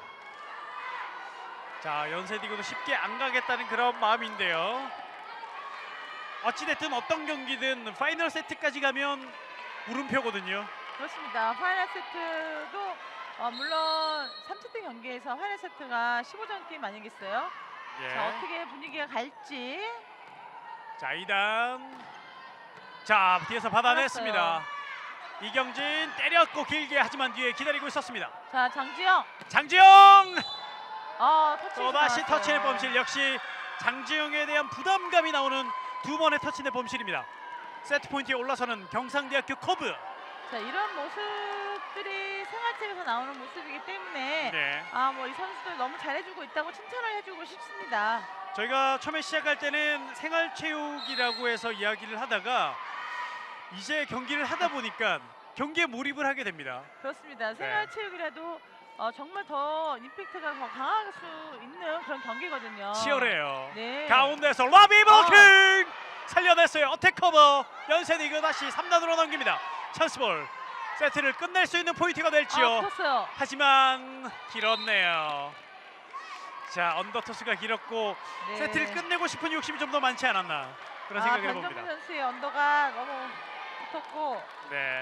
자, 연세디그도 쉽게 안 가겠다는 그런 마음인데요. 어찌됐든 어떤 경기든 파이널 세트까지 가면 물음표거든요. 그렇습니다. 파이널 세트도 어, 물론 삼 세트 경기에서 파이널 세트가 십오 점 게임 아니겠어요? 예. 자, 어떻게 분위기가 갈지. 자, 이 단. 자, 뒤에서 받아냈습니다. 이경진 때렸고 길게, 하지만 뒤에 기다리고 있었습니다. 자, 장지영. 장지영! 어, 터치. 또다시 터치의 범실. 역시 장지영에 대한 부담감이 나오는 두 번의 터치의 범실입니다. 세트 포인트에 올라서는 경상대학교 커브. 자, 이런 모습들이 생활체육에서 나오는 모습이기 때문에 네. 아, 뭐 이 선수들 너무 잘해주고 있다고 칭찬을 해주고 싶습니다. 저희가 처음에 시작할 때는 생활체육이라고 해서 이야기를 하다가 이제 경기를 하다 보니까 경기에 몰입을 하게 됩니다. 그렇습니다. 생활체육이라도 어, 정말 더 임팩트가 더 강할 수 있는 그런 경기거든요. 치열해요. 네. 가운데서 라비 블로킹! 살려냈어요. 어택 커버. 연세디그 다시 삼 단으로 넘깁니다. 찬스볼. 세트를 끝낼 수 있는 포인트가 될지요. 아, 컸어요. 하지만 길었네요. 자, 언더토스가 길었고 네. 세트를 끝내고 싶은 욕심이 좀 더 많지 않았나 그런 아, 생각을 변정민 해봅니다. 선수의 언더가 너무 붙었고. 네.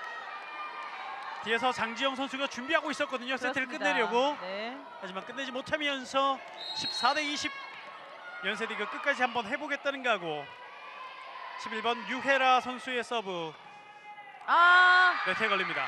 뒤에서 장지영 선수가 준비하고 있었거든요. 세트를 그렇습니다. 끝내려고. 네. 하지만 끝내지 못하면서 십사 대 이십. 연세디그 끝까지 한번 해보겠다는 각오. 십일 번 유혜라 선수의 서브. 아, 네트에 걸립니다.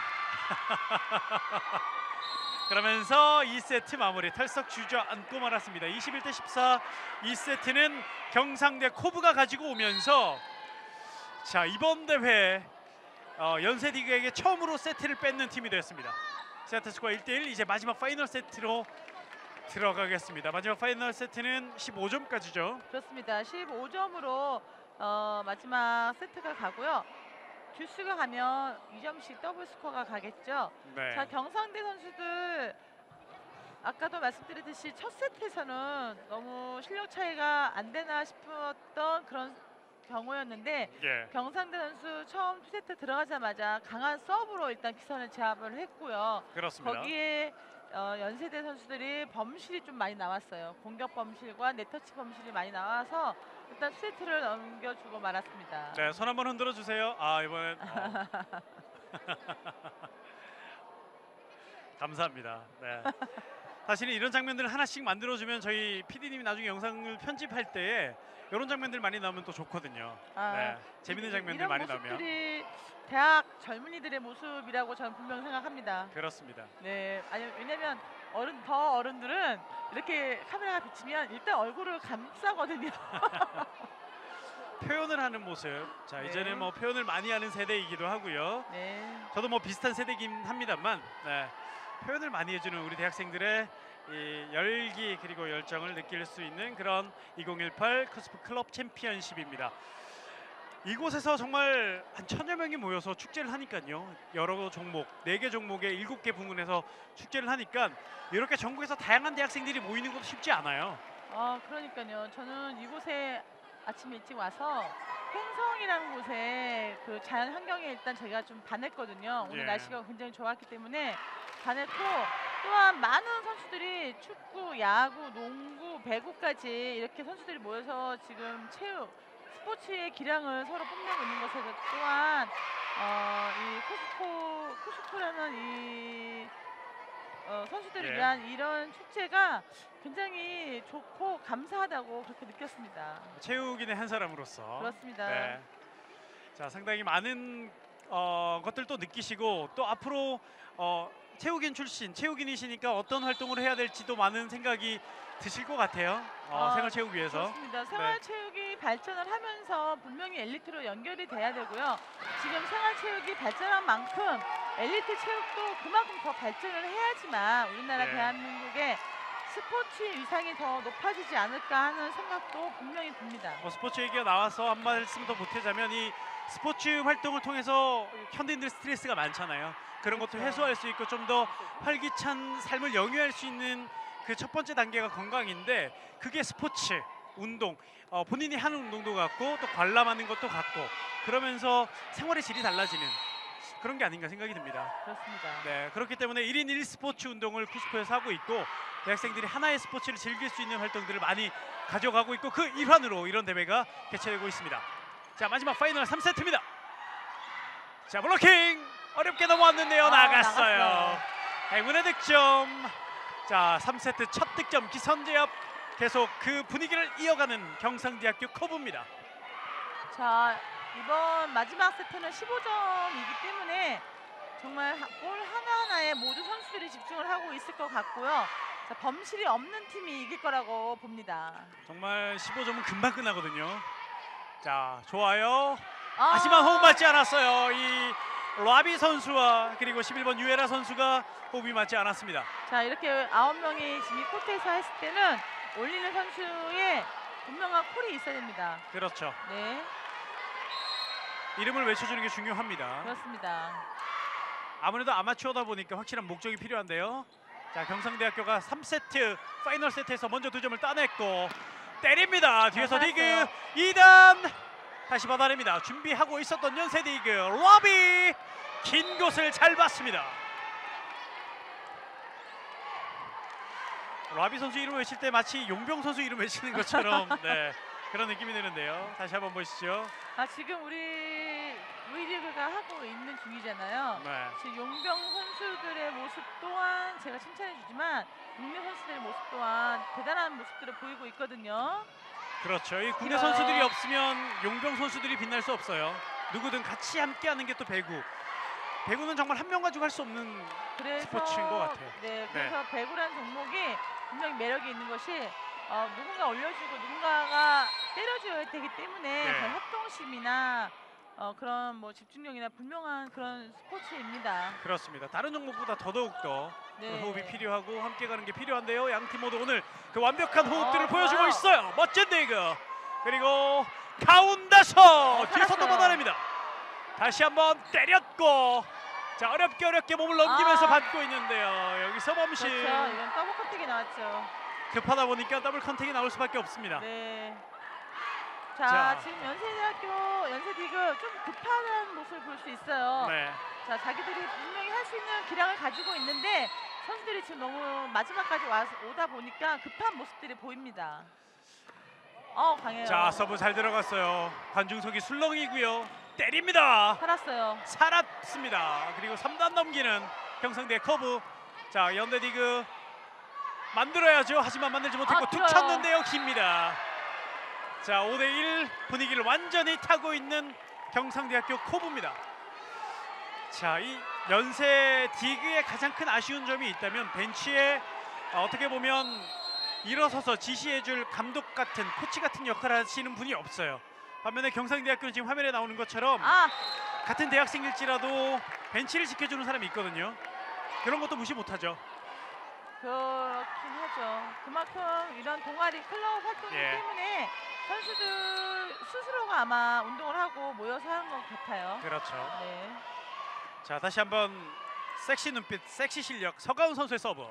그러면서 이 세트 마무리. 털썩 주저앉고 말았습니다. 이십일 대 십사. 이 세트는 경상대 코브가 가지고 오면서 자, 이번 대회 어, 연세디그에게 처음으로 세트를 뺏는 팀이 되었습니다. 세트 스코어 일 대 일. 이제 마지막 파이널 세트로 들어가겠습니다. 마지막 파이널 세트는 십오 점까지죠. 그렇습니다. 십오 점으로 어, 마지막 세트가 가고요. 듀스가 가면 이 점씩 더블 스코어가 가겠죠. 네. 자, 경상대 선수들 아까도 말씀드렸듯이 첫 세트에서는 너무 실력 차이가 안 되나 싶었던 그런 경우였는데 예. 경상대 선수 처음 투 세트 들어가자마자 강한 서브로 일단 기선을 제압을 했고요. 그렇습니다. 거기에 어, 연세대 선수들이 범실이 좀 많이 나왔어요. 공격 범실과 네터치 범실이 많이 나와서 일단 투 세트를 넘겨주고 말았습니다. 네, 손 한번 흔들어 주세요. 아, 이번엔 어. 감사합니다. 네. 사실은 이런 장면들을 하나씩 만들어주면 저희 피디님이 나중에 영상을 편집할 때에 이런 장면들 많이 나오면 또 좋거든요. 아, 네, 재밌는 이- 장면들 이런 많이 나오면. 모습들이 대학 젊은이들의 모습이라고 저는 분명 생각합니다. 그렇습니다. 네, 아니 왜냐면 어른 더 어른들은 이렇게 카메라가 비치면 일단 얼굴을 감싸거든요. 표현을 하는 모습. 자, 네. 이제는 뭐 표현을 많이 하는 세대이기도 하고요. 네, 저도 뭐 비슷한 세대이긴 합니다만, 네, 표현을 많이 해주는 우리 대학생들의 이 열기 그리고 열정을 느낄 수 있는 그런 이천십팔 커스프 클럽 챔피언십입니다. 이곳에서 정말 한 천여 명이 모여서 축제를 하니까요. 여러 종목, 네 개 종목에 일곱 개 부문에서 축제를 하니까 이렇게 전국에서 다양한 대학생들이 모이는 것도 쉽지 않아요. 아 그러니까요. 저는 이곳에 아침 일찍 와서 횡성이라는 곳에 그 자연 환경에 일단 제가 좀 반했거든요. 오늘 예. 날씨가 굉장히 좋았기 때문에 반했고 또한 많은 선수들이 축구, 야구, 농구, 배구까지 이렇게 선수들이 모여서 지금 체육, 스포츠의 기량을 서로 뽐내고 있는 것에 또한 어, 이 코스코, 코스코라는 이 어, 선수들을 예. 위한 이런 축제가 굉장히 좋고 감사하다고 그렇게 느꼈습니다. 체육인의 한 사람으로서. 그렇습니다. 네. 자, 상당히 많은 어, 것들도 느끼시고 또 앞으로 어, 체육인 출신, 체육인이시니까 어떤 활동을 해야 될지도 많은 생각이 드실 것 같아요. 어, 아, 생활체육위에서. 그렇습니다. 생활체육이 발전을 하면서 분명히 엘리트로 연결이 돼야 되고요. 지금 생활체육이 발전한 만큼 엘리트 체육도 그만큼 더 발전을 해야지만 우리나라 네. 대한민국의 스포츠 위상이 더 높아지지 않을까 하는 생각도 분명히 듭니다. 뭐 스포츠 얘기가 나와서 한 말씀 더 보태자면 이 스포츠 활동을 통해서 현대인들 스트레스가 많잖아요. 그런 것도 그렇죠. 해소할 수 있고 좀 더 활기찬 삶을 영위할 수 있는 그 첫 번째 단계가 건강인데 그게 스포츠, 운동, 어, 본인이 하는 운동도 같고 또 관람하는 것도 같고 그러면서 생활의 질이 달라지는 그런 게 아닌가 생각이 듭니다. 그렇습니다. 네, 그렇기 때문에 일 인 일 스포츠 운동을 쿠스코에서 하고 있고 대학생들이 하나의 스포츠를 즐길 수 있는 활동들을 많이 가져가고 있고 그 일환으로 이런 대회가 개최되고 있습니다. 자, 마지막 파이널 삼 세트입니다. 자, 블로킹 어렵게 넘어왔는데요. 아, 나갔어요. 나갔어요. 행운의 득점. 자, 삼 세트 첫 득점 기선제압 계속 그 분위기를 이어가는 경상대학교 커브입니다. 자, 이번 마지막 세트는 십오 점이기 때문에 정말 하- 골 하나하나에 모두 선수들이 집중을 하고 있을 것 같고요. 자, 범실이 없는 팀이 이길 거라고 봅니다. 정말 십오 점은 금방 끝나거든요. 자, 좋아요. 아, 하지만 호흡 맞지 않았어요. 이 라비 선수와 그리고 십일 번 유에라 선수가 호흡이 맞지 않았습니다. 자, 이렇게 아홉 명이 지금 이 코트에서 했을 때는 올리는 선수의 분명한 콜이 있어야 됩니다. 그렇죠. 네, 이름을 외쳐주는 게 중요합니다. 그렇습니다. 아무래도 아마추어다 보니까 확실한 목적이 필요한데요. 자, 경상대학교가 삼 세트 파이널 세트에서 먼저 두 점을 따냈고 때립니다. 뒤에서 잘 디그 살았어요. 이 단 다시 받아냅니다. 준비하고 있었던 연세 디그 러비 긴 곳을 잘 봤습니다. 라비 선수 이름 외칠 때 마치 용병 선수 이름 외치는 것처럼 네, 그런 느낌이 드는데요. 다시 한번 보시죠. 아, 지금 우리 V리그가 하고 있는 중이잖아요. 네. 지금 용병 선수들의 모습 또한 제가 칭찬해 주지만 국내 선수들의 모습 또한 대단한 모습들을 보이고 있거든요. 그렇죠. 이 국내 길어요. 선수들이 없으면 용병 선수들이 빛날 수 없어요. 누구든 같이 함께하는 게 또 배구. 배구는 정말 한 명 가지고 할 수 없는 그래서 스포츠인 것 같아요. 네, 그래서 배구라는 종목이 분명히 매력이 있는 것이 어, 누군가 올려주고 누군가가 때려줘야 되기 때문에 네. 그런 협동심이나 어, 그런 뭐 집중력이나 분명한 그런 스포츠입니다. 그렇습니다. 다른 종목보다 더더욱 더 네. 그 호흡이 필요하고 함께 가는 게 필요한데요. 양 팀 모두 오늘 그 완벽한 호흡들을 어, 보여주고 좋아요. 있어요. 멋진 디그. 그리고 가운데서 어, 뒤에서 또 살았어요. 받아냅니다. 다시 한번 때렸고 자, 어렵게 어렵게 몸을 넘기면서 아. 받고 있는데요. 여기서 범실. 그렇죠. 이건 더블 컨택이 나왔죠. 급하다 보니까 더블 컨택이 나올 수밖에 없습니다. 네. 자, 자. 지금 연세대학교 연세디그 좀 급한 모습을 볼 수 있어요. 네. 자, 자기들이 분명히 할 수 있는 기량을 가지고 있는데 선수들이 지금 너무 마지막까지 와, 오다 보니까 급한 모습들이 보입니다. 어, 강해요. 자, 서브 잘 들어갔어요. 관중석이 술렁이고요. 때립니다. 살았어요. 살았습니다. 그리고 삼 단 넘기는 경상대 커브. 자, 연대디그 만들어야죠. 하지만 만들지 못했고 아, 툭 길어요. 쳤는데요. 깁니다. 자, 오 대 일 분위기를 완전히 타고 있는 경상대학교 커브입니다. 자, 이 연세 디그의 가장 큰 아쉬운 점이 있다면 벤치에 어, 어떻게 보면 일어서서 지시해줄 감독 같은 코치 같은 역할을 하시는 분이 없어요. 반면에 경상대학교는 지금 화면에 나오는 것처럼 아, 같은 대학생일지라도 벤치를 지켜주는 사람이 있거든요. 그런 것도 무시 못하죠. 그렇긴 하죠. 그만큼 이런 동아리 클럽 활동 예. 때문에 선수들 스스로가 아마 운동을 하고 모여서 하는 것 같아요. 그렇죠. 네. 자, 다시 한번 섹시 눈빛, 섹시 실력 서가훈 선수의 서브.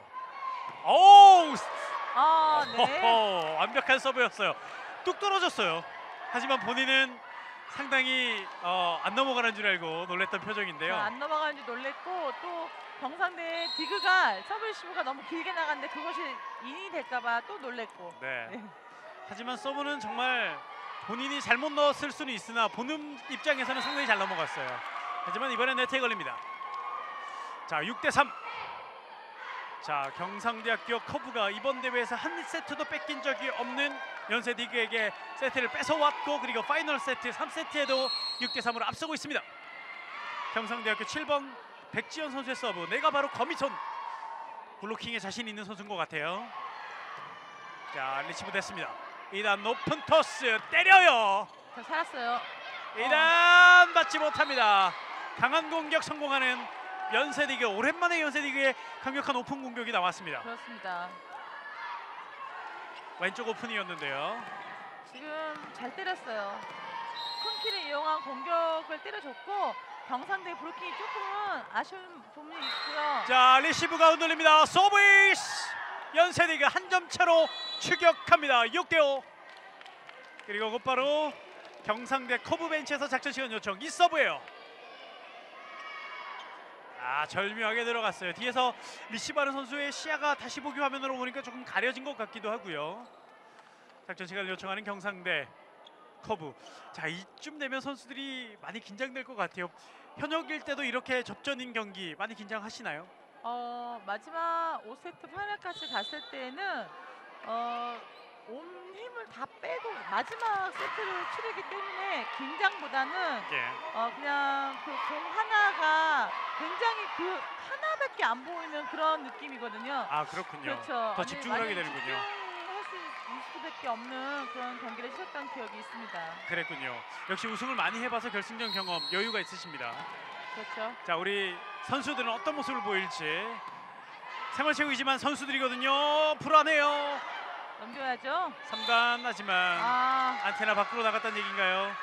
오우! 아, 네. 허허, 완벽한 서브였어요. 뚝 떨어졌어요. 하지만 본인은 상당히 어, 안 넘어가는 줄 알고 놀랬던 표정인데요. 자, 안 넘어가는지 놀랬고 또 경상대 디그가 서브 리시브가 너무 길게 나갔는데 그것이 인이 될까봐 또 놀랬고. 네. 네. 하지만 서브는 정말 본인이 잘못 넣었을 수는 있으나 보는 입장에서는 상당히 잘 넘어갔어요. 하지만 이번엔 네트에 걸립니다. 자, 육 대 삼. 자, 경상대학교 커브가 이번 대회에서 한 세트도 뺏긴 적이 없는 연세디그에게 세트를 뺏어왔고, 그리고 파이널 세트 삼 세트에도 육 대 삼으로 앞서고 있습니다. 경상대학교 칠 번 백지연 선수의 서브. 내가 바로 거미손. 블로킹에 자신 있는 선수인 것 같아요. 자, 리시브 됐습니다. 이 단 높은 토스 때려요. 자, 살았어요. 이 단 받지 못합니다. 강한 공격 성공하는 연세디그. 오랜만에 연세디그의 강력한 오픈 공격이 나왔습니다. 그렇습니다. 왼쪽 오픈이었는데요. 지금 잘 때렸어요. 큰 키를 이용한 공격을 때려줬고 경상대 브로킹이 조금은 아쉬운 부분이 있고요. 자, 리시브가 흔들립니다. 서비스. 연세디그 한 점 차로 추격합니다. 육 대 오. 그리고 곧바로 경상대 커브 벤치에서 작전 시간 요청. 이 서브예요. 아, 절묘하게 들어갔어요. 뒤에서 리시브하는 선수의 시야가 다시 보기 화면으로 보니까 조금 가려진 것 같기도 하고요. 작전 시간을 요청하는 경상대 커브. 자, 이쯤 되면 선수들이 많이 긴장될 것 같아요. 현역일 때도 이렇게 접전인 경기 많이 긴장하시나요? 어, 마지막 오 세트 파이널까지 갔을 때는 어, 온 힘을 다 빼고 마지막 세트를 치르기 때문에 긴장보다는 예. 어, 그냥 그 공 하나가 굉장히 그 하나밖에 안 보이는 그런 느낌이거든요. 아, 그렇군요. 그렇죠. 더 집중을 하게 되는군요. 집중할 수 있을 수밖에 없는 그런 경기를 치렀던 기억이 있습니다. 그랬군요. 역시 우승을 많이 해봐서 결승전 경험 여유가 있으십니다. 그렇죠. 자, 우리 선수들은 어떤 모습을 보일지. 생활체육이지만 선수들이거든요. 불안해요. 넘겨야죠. 삼 단 하지만 아, 안테나 밖으로 나갔다는 얘기인가요?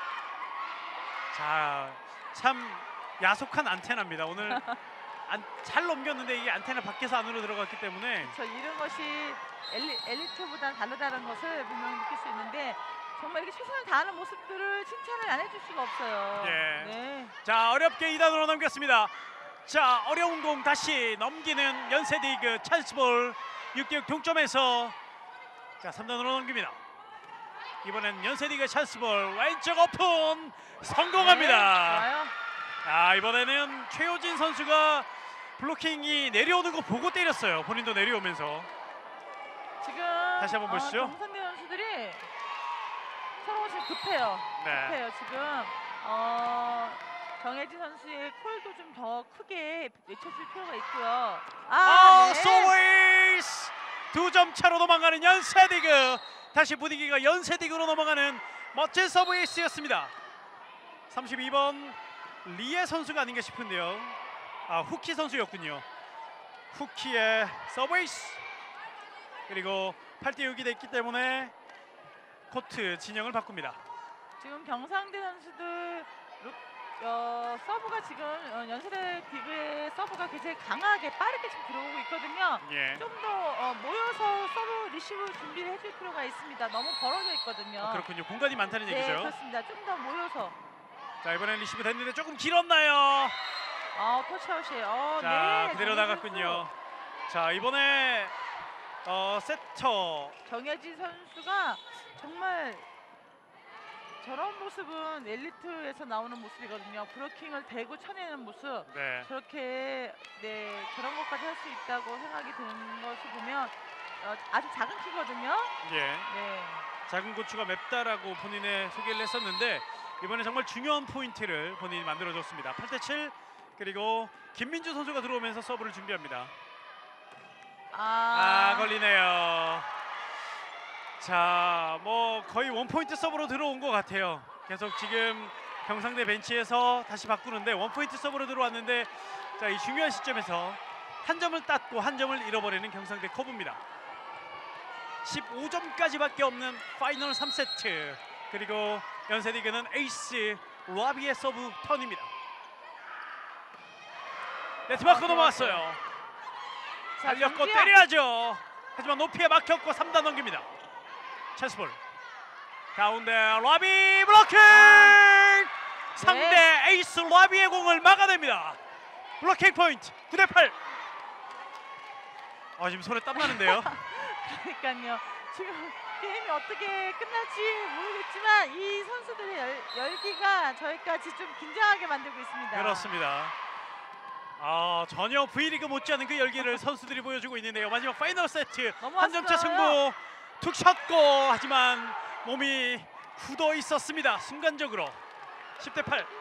자, 참 야속한 안테나입니다. 오늘 안, 잘 넘겼는데 이게 안테나 밖에서 안으로 들어갔기 때문에. 저 이런 것이 엘리, 엘리트보다 다르다는 것을 분명히 느낄 수 있는데 정말 이렇게 최선을 다하는 모습들을 칭찬을 안 해줄 수가 없어요. 예. 네. 자, 어렵게 이 단으로 넘겼습니다. 자, 어려운 공 다시 넘기는 연세디그 찬스볼. 육 대 육 동점에서 자, 삼 단으로 넘깁니다. 이번엔 연세디그 찬스볼. 왼쪽 오픈 성공합니다. 네, 좋아요. 아, 이번에는 최효진 선수가 블로킹이 내려오는 거 보고 때렸어요. 본인도 내려오면서. 지금 다시 한번 보시죠. 어, 경상대 선수들이 서로 지금 급해요. 네. 급해요. 지금 어, 정혜진 선수의 콜도 좀 더 크게 외쳐줄 필요가 있고요. 아, 아, 네. 소웨이스 두 점 차로 도망가는 연세디그. 다시 분위기가 연세디그로 넘어가는 멋진 서브에이스였습니다. 삼십이 번 리에 선수가 아닌가 싶은데요. 아, 후키 선수였군요. 후키의 서브에이스. 그리고 팔 대 육이 됐기 때문에 코트 진영을 바꿉니다. 지금 경상대 선수들 루- 어, 서브가 지금 어, 연세대 디그의 서브가 굉장히 강하게 빠르게 지금 들어오고 있거든요. 예. 좀 더 어, 모여서 서브 리시브 준비를 해줄 필요가 있습니다. 너무 벌어져 있거든요. 아, 그렇군요. 공간이 많다는 네, 얘기죠. 그렇습니다. 좀 더 모여서. 자, 이번엔 리시브 됐는데 조금 길었나요? 아, 터치아웃이에요. 어, 자, 네, 그대로 정혜진 나갔군요. 자, 이번에 어, 세터. 선수. 정혜진 선수가 정말 저런 모습은 엘리트에서 나오는 모습이거든요. 브로킹을 대고 쳐내는 모습. 네. 저렇게 네 저런 것까지 할 수 있다고 생각이 드는 것을 보면 어, 아주 작은 키거든요. 예. 네. 작은 고추가 맵다라고 본인의 소개를 했었는데 이번에 정말 중요한 포인트를 본인이 만들어줬습니다. 팔 대 칠. 그리고 김민주 선수가 들어오면서 서브를 준비합니다. 아, 아, 걸리네요. 자, 뭐 거의 원포인트 서브로 들어온 것 같아요. 계속 지금 경상대 벤치에서 다시 바꾸는데 원포인트 서브로 들어왔는데, 자, 이 중요한 시점에서 한 점을 땄고 한 점을 잃어버리는 경상대 커브입니다. 십오 점까지밖에 없는 파이널 삼 세트. 그리고 연세디그는 에이스 라비의 서브 턴입니다. 네트 마크 아, 넘어갔어요. 자, 달렸고 정지영. 때려야죠. 하지만 높이에 막혔고 삼 단 넘깁니다. 찬스볼. 가운데 라비 블로킹! 상대 네. 에이스 라비의 공을 막아냅니다. 블로킹 포인트 구 대 팔. 아, 지금 손에 땀 나는데요. 그러니까요. 지금 게임이 어떻게 끝날지 모르겠지만 이 선수들의 열, 열기가 저희까지 좀 긴장하게 만들고 있습니다. 그렇습니다. 아, 전혀 V리그 못지않은 그 열기를 선수들이 보여주고 있는데요. 마지막 파이널 세트 한 점차 승부. 툭 쳤고 하지만 몸이 굳어 있었습니다. 순간적으로 십 대 팔.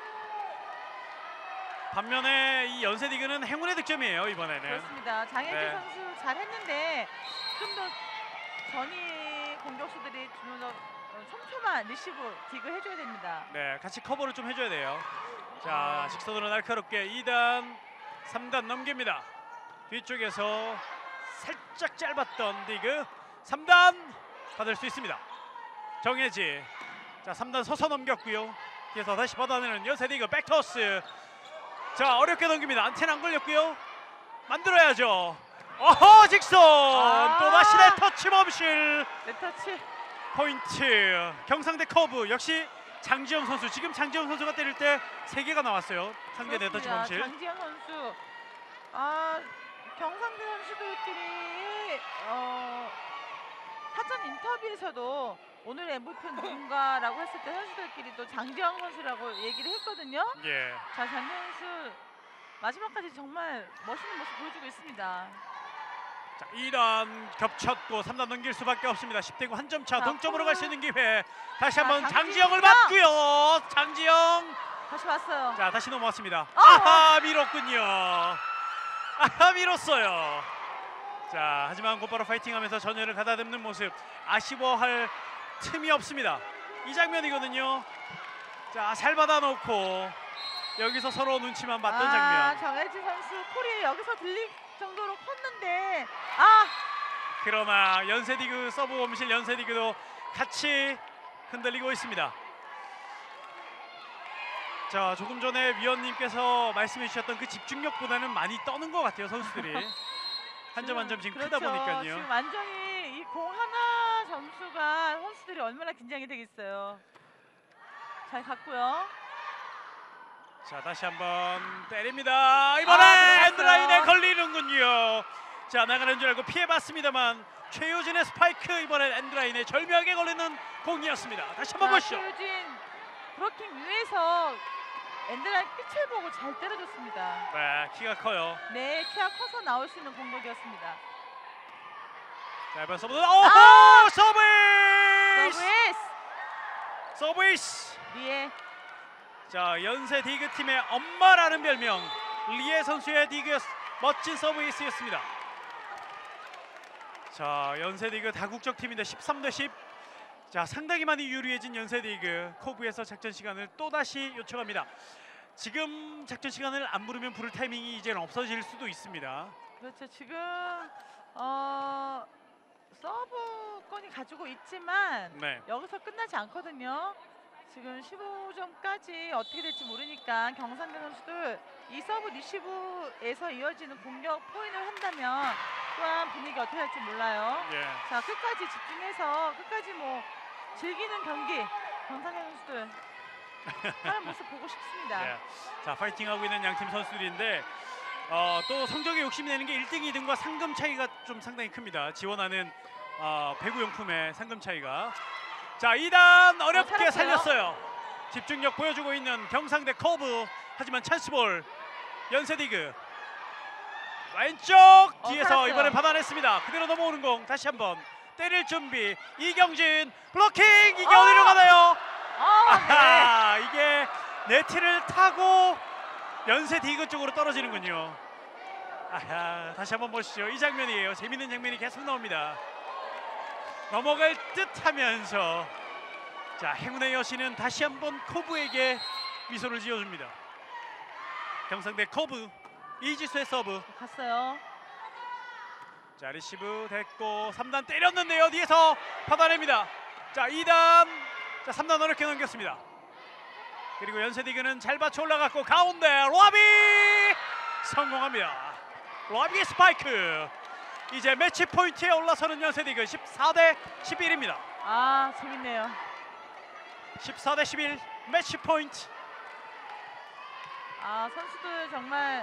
반면에 이 연세리그는 행운의 득점이에요, 이번에는. 그렇습니다. 장혜지 네. 선수 잘했는데 좀 더 전위 공격수들이 좀 더 촘촘한 리시브 디그 해줘야 됩니다. 네, 같이 커버를 좀 해줘야 돼요. 자, 직선으로 날카롭게 이 단, 삼 단 넘깁니다. 뒤쪽에서 살짝 짧았던 디그 삼 단 받을 수 있습니다. 정혜지. 자, 삼 단 서서 넘겼고요. 뒤에서 다시 받아내는 연세리그 백토스. 자, 어렵게 넘깁니다. 안테나 안 걸렸고요. 만들어야죠. 어허, 직선. 아. 또다시 내 터치 범실. 네터치. 포인트. 경상대 커브. 역시 장지영 선수. 지금 장지영 선수가 때릴 때 세 개가 나왔어요. 상대 네터치 범실. 장지현 선수. 아, 경상대 선수들끼리 어, 사전 인터뷰에서도 오늘 엠브이피는 누군가라고 했을 때 선수들끼리 또 장지영 선수라고 얘기를 했거든요. 예. 자, 장지영 선수 마지막까지 정말 멋있는 모습 보여주고 있습니다. 자, 이 단 겹쳤고 삼 단 넘길 수밖에 없습니다. 십 대 구 한 점 차. 자, 동점으로 갈 수 있는 기회. 다시 자, 한번 장지영을 장지영이요. 맞고요. 장지영. 다시 왔어요. 자, 다시 넘어왔습니다. 어! 아하, 밀었군요. 아하, 밀었어요. 자, 하지만 곧바로 파이팅하면서 전열을 가다듬는 모습. 아쉬워할 틈이 없습니다. 이 장면이거든요. 자, 잘 받아놓고 여기서 서로 눈치만 봤던 아, 장면. 정혜지 선수 콜이 여기서 들릴 정도로 컸는데 아, 그러나 연세디그 서브 범실 연세디그도 같이 흔들리고 있습니다. 자, 조금 전에 위원님께서 말씀해 주셨던 그 집중력보다는 많이 떠는 것 같아요, 선수들이. 한 점 한 점 지금 그렇죠. 크다 보니까요. 지금 완전히 이 공 하나 점수가 선수들이 얼마나 긴장이 되겠어요. 잘 갔고요. 자, 다시 한번 때립니다. 이번에 아, 엔드라인에 걸리는군요. 자, 나가는 줄 알고 피해봤습니다만 최효진의 스파이크, 이번엔 엔드라인에 절묘하게 걸리는 공이었습니다. 다시 한번 보시죠. 최유진 브로킹 위에서 엔드라인 끝을 보고 잘 때려줬습니다. 네, 키가 커요. 네, 키가 커서 나올 수 있는 공격이었습니다. 자, 이번 서브. 오호! 아! 서브이스! 서브에이스! 서브이스! 리에. 자, 연세 디그 팀의 엄마라는 별명 리에 선수의 디그 멋진 서브에이스였습니다. 자, 연세 디그 다국적 팀인데 십삼 대 십. 자, 상당히 많이 유리해진 연세 디그. 코브에서 작전 시간을 또 다시 요청합니다. 지금 작전 시간을 안 부르면 부를 타이밍이 이제는 없어질 수도 있습니다. 그렇죠. 지금 어, 서브권이 가지고 있지만 네. 여기서 끝나지 않거든요. 지금 십오 점까지 어떻게 될지 모르니까 경상대 선수들 이 서브 리시브에서 이어지는 공격 포인을 한다면 또한 분위기 어떻게 될지 몰라요. 예. 자, 끝까지 집중해서 끝까지 뭐 즐기는 경기 경상대 선수들 하는 모습 보고 싶습니다. 예. 자, 파이팅하고 있는 양팀 선수들인데 어, 또 성적에 욕심이 내는 게 일 등, 이 등과 상금 차이가 좀 상당히 큽니다. 지원하는 어, 배구용품의 상금 차이가. 자, 이 단 어렵게 어, 살렸어요. 집중력 보여주고 있는 경상대 커브. 하지만 찬스볼 연세디그 왼쪽 뒤에서 살았어요. 이번엔 받아냈습니다. 그대로 넘어오는 공 다시 한번 때릴 준비. 이경진 블로킹. 이게 어! 어디로 가나요? 아, 네. 아하, 이게 네트를 타고 연세디그 쪽으로 떨어지는군요. 아하, 다시 한번 보시죠. 이 장면이에요. 재밌는 장면이 계속 나옵니다. 넘어갈 듯하면서 자, 행운의 여신은 다시 한번 커브에게 미소를 지어줍니다. 경상대 커브 이지수의 서브. 갔어요. 자, 리시브 됐고 삼 단 때렸는데요. 뒤에서 받아냅니다. 자, 이 단. 자, 삼 단 어렵게 넘겼습니다. 그리고 연세디그는 잘 받쳐 올라갔고 가운데 라비 성공합니다. 라비의 스파이크. 이제 매치 포인트에 올라서는 연세디그 십사 대 십일입니다. 아, 재밌네요. 십사 대 십일 매치 포인트. 아, 선수들 정말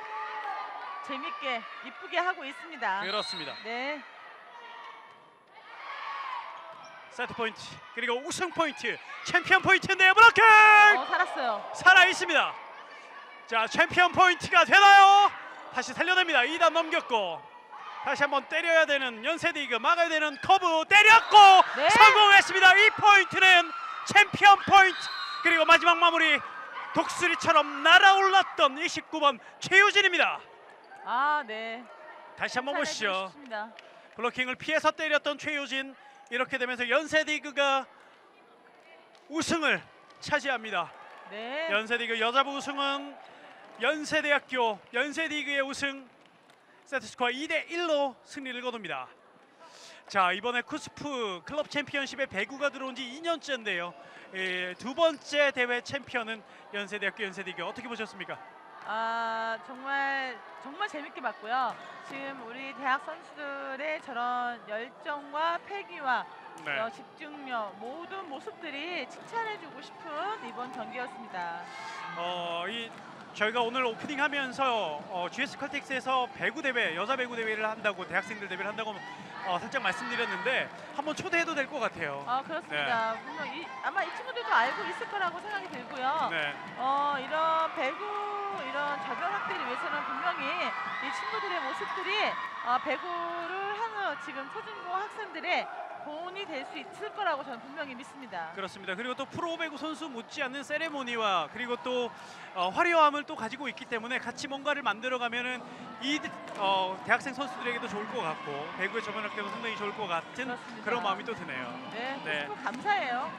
재밌게 이쁘게 하고 있습니다. 그렇습니다. 네. 세트 포인트 그리고 우승 포인트, 챔피언 포인트인데요. 블로킹 어, 살았어요. 살아 있습니다. 자, 챔피언 포인트가 되나요? 다시 살려냅니다. 이 단 넘겼고 다시 한번 때려야 되는 연세디그, 막아야 되는 커브 때렸고 네. 성공했습니다. 이 포인트는 챔피언 포인트. 그리고 마지막 마무리 독수리처럼 날아올랐던 이십구 번 최유진입니다. 아, 네. 다시 한번 보시죠. 싶습니다. 블로킹을 피해서 때렸던 최유진. 이렇게 되면서 연세디그가 우승을 차지합니다. 네. 연세디그 여자부 우승은 연세대학교 연세디그의 우승. 세트스코어 이 대 일로 승리를 거둡니다. 자, 이번에 쿠스프 클럽 챔피언십에 배구가 들어온 지 이 년째인데요. 예, 두 번째 대회 챔피언은 연세대학교 연세디그. 어떻게 보셨습니까? 아, 정말 정말 재밌게 봤고요. 지금 우리 대학 선수들의 저런 열정과 패기와 네. 어, 집중력 모든 모습들이 칭찬해주고 싶은 이번 경기였습니다. 어, 이 저희가 오늘 오프닝하면서 어, 지에스 컬텍스에서 배구 대회, 여자 배구 대회를 한다고, 대학생들 대회를 한다고 어, 살짝 말씀드렸는데 한번 초대해도 될 것 같아요. 아, 그렇습니다. 분명 이, 아마 이 친구들도 알고 있을 거라고 생각이 들고요. 네. 어, 이런 배구 이런 저변 확대를 위해서는 분명히 이 친구들의 모습들이 어, 배구를 하는 지금 초중고 학생들의 보온이 될 수 있을 거라고 저는 분명히 믿습니다. 그렇습니다. 그리고 또 프로 배구 선수 못지않은 세레모니와 그리고 또 어, 화려함을 또 가지고 있기 때문에 같이 뭔가를 만들어가면은 이 어, 대학생 선수들에게도 좋을 것 같고 배구에 접근할 때도 상당히 좋을 것 같은 그렇습니다. 그런 마음이 또 드네요. 네, 네. 또 감사해요.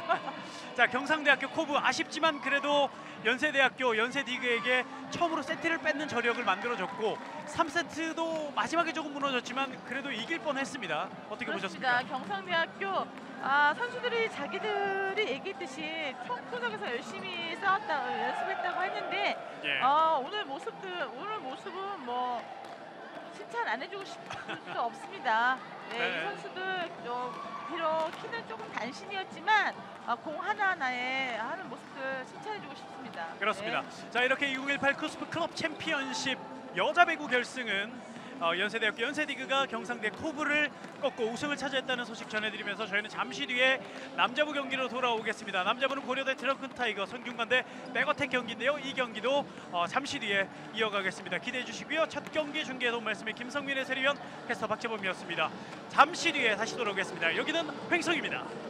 자, 경상대학교 코브 아쉽지만 그래도 연세대학교 연세디그에게 처음으로 세트를 뺏는 저력을 만들어줬고 삼 세트도 마지막에 조금 무너졌지만 그래도 이길 뻔했습니다. 어떻게 그렇습니다. 보셨습니까? 경상대학교 아, 선수들이 자기들이 얘기했듯이 총구석에서 열심히 싸웠다, 어, 연습했다고 했는데 예. 어, 오늘 모습들 오늘 모습은 뭐 칭찬 안 해주고 싶을 수 없습니다. 네, 네. 이 선수들 어, 비록 키는 조금 단신이었지만 어, 공 하나하나에 하는 모습들 칭찬해주고 싶습니다. 그렇습니다. 네. 자, 이렇게 이천십팔 쿠스프 클럽 챔피언십 여자 배구 결승은 어, 연세대학교 연세디그가 경상대 코브를 꺾고 우승을 차지했다는 소식 전해드리면서 저희는 잠시 뒤에 남자부 경기로 돌아오겠습니다. 남자부는 고려대 드렁큰 타이거 성균관대 백어택 경기인데요. 이 경기도 어, 잠시 뒤에 이어가겠습니다. 기대해 주시고요. 첫 경기 중계에 도움 말씀의 김성민 해설위원, 캐스터 박재범이었습니다. 잠시 뒤에 다시 돌아오겠습니다. 여기는 횡성입니다.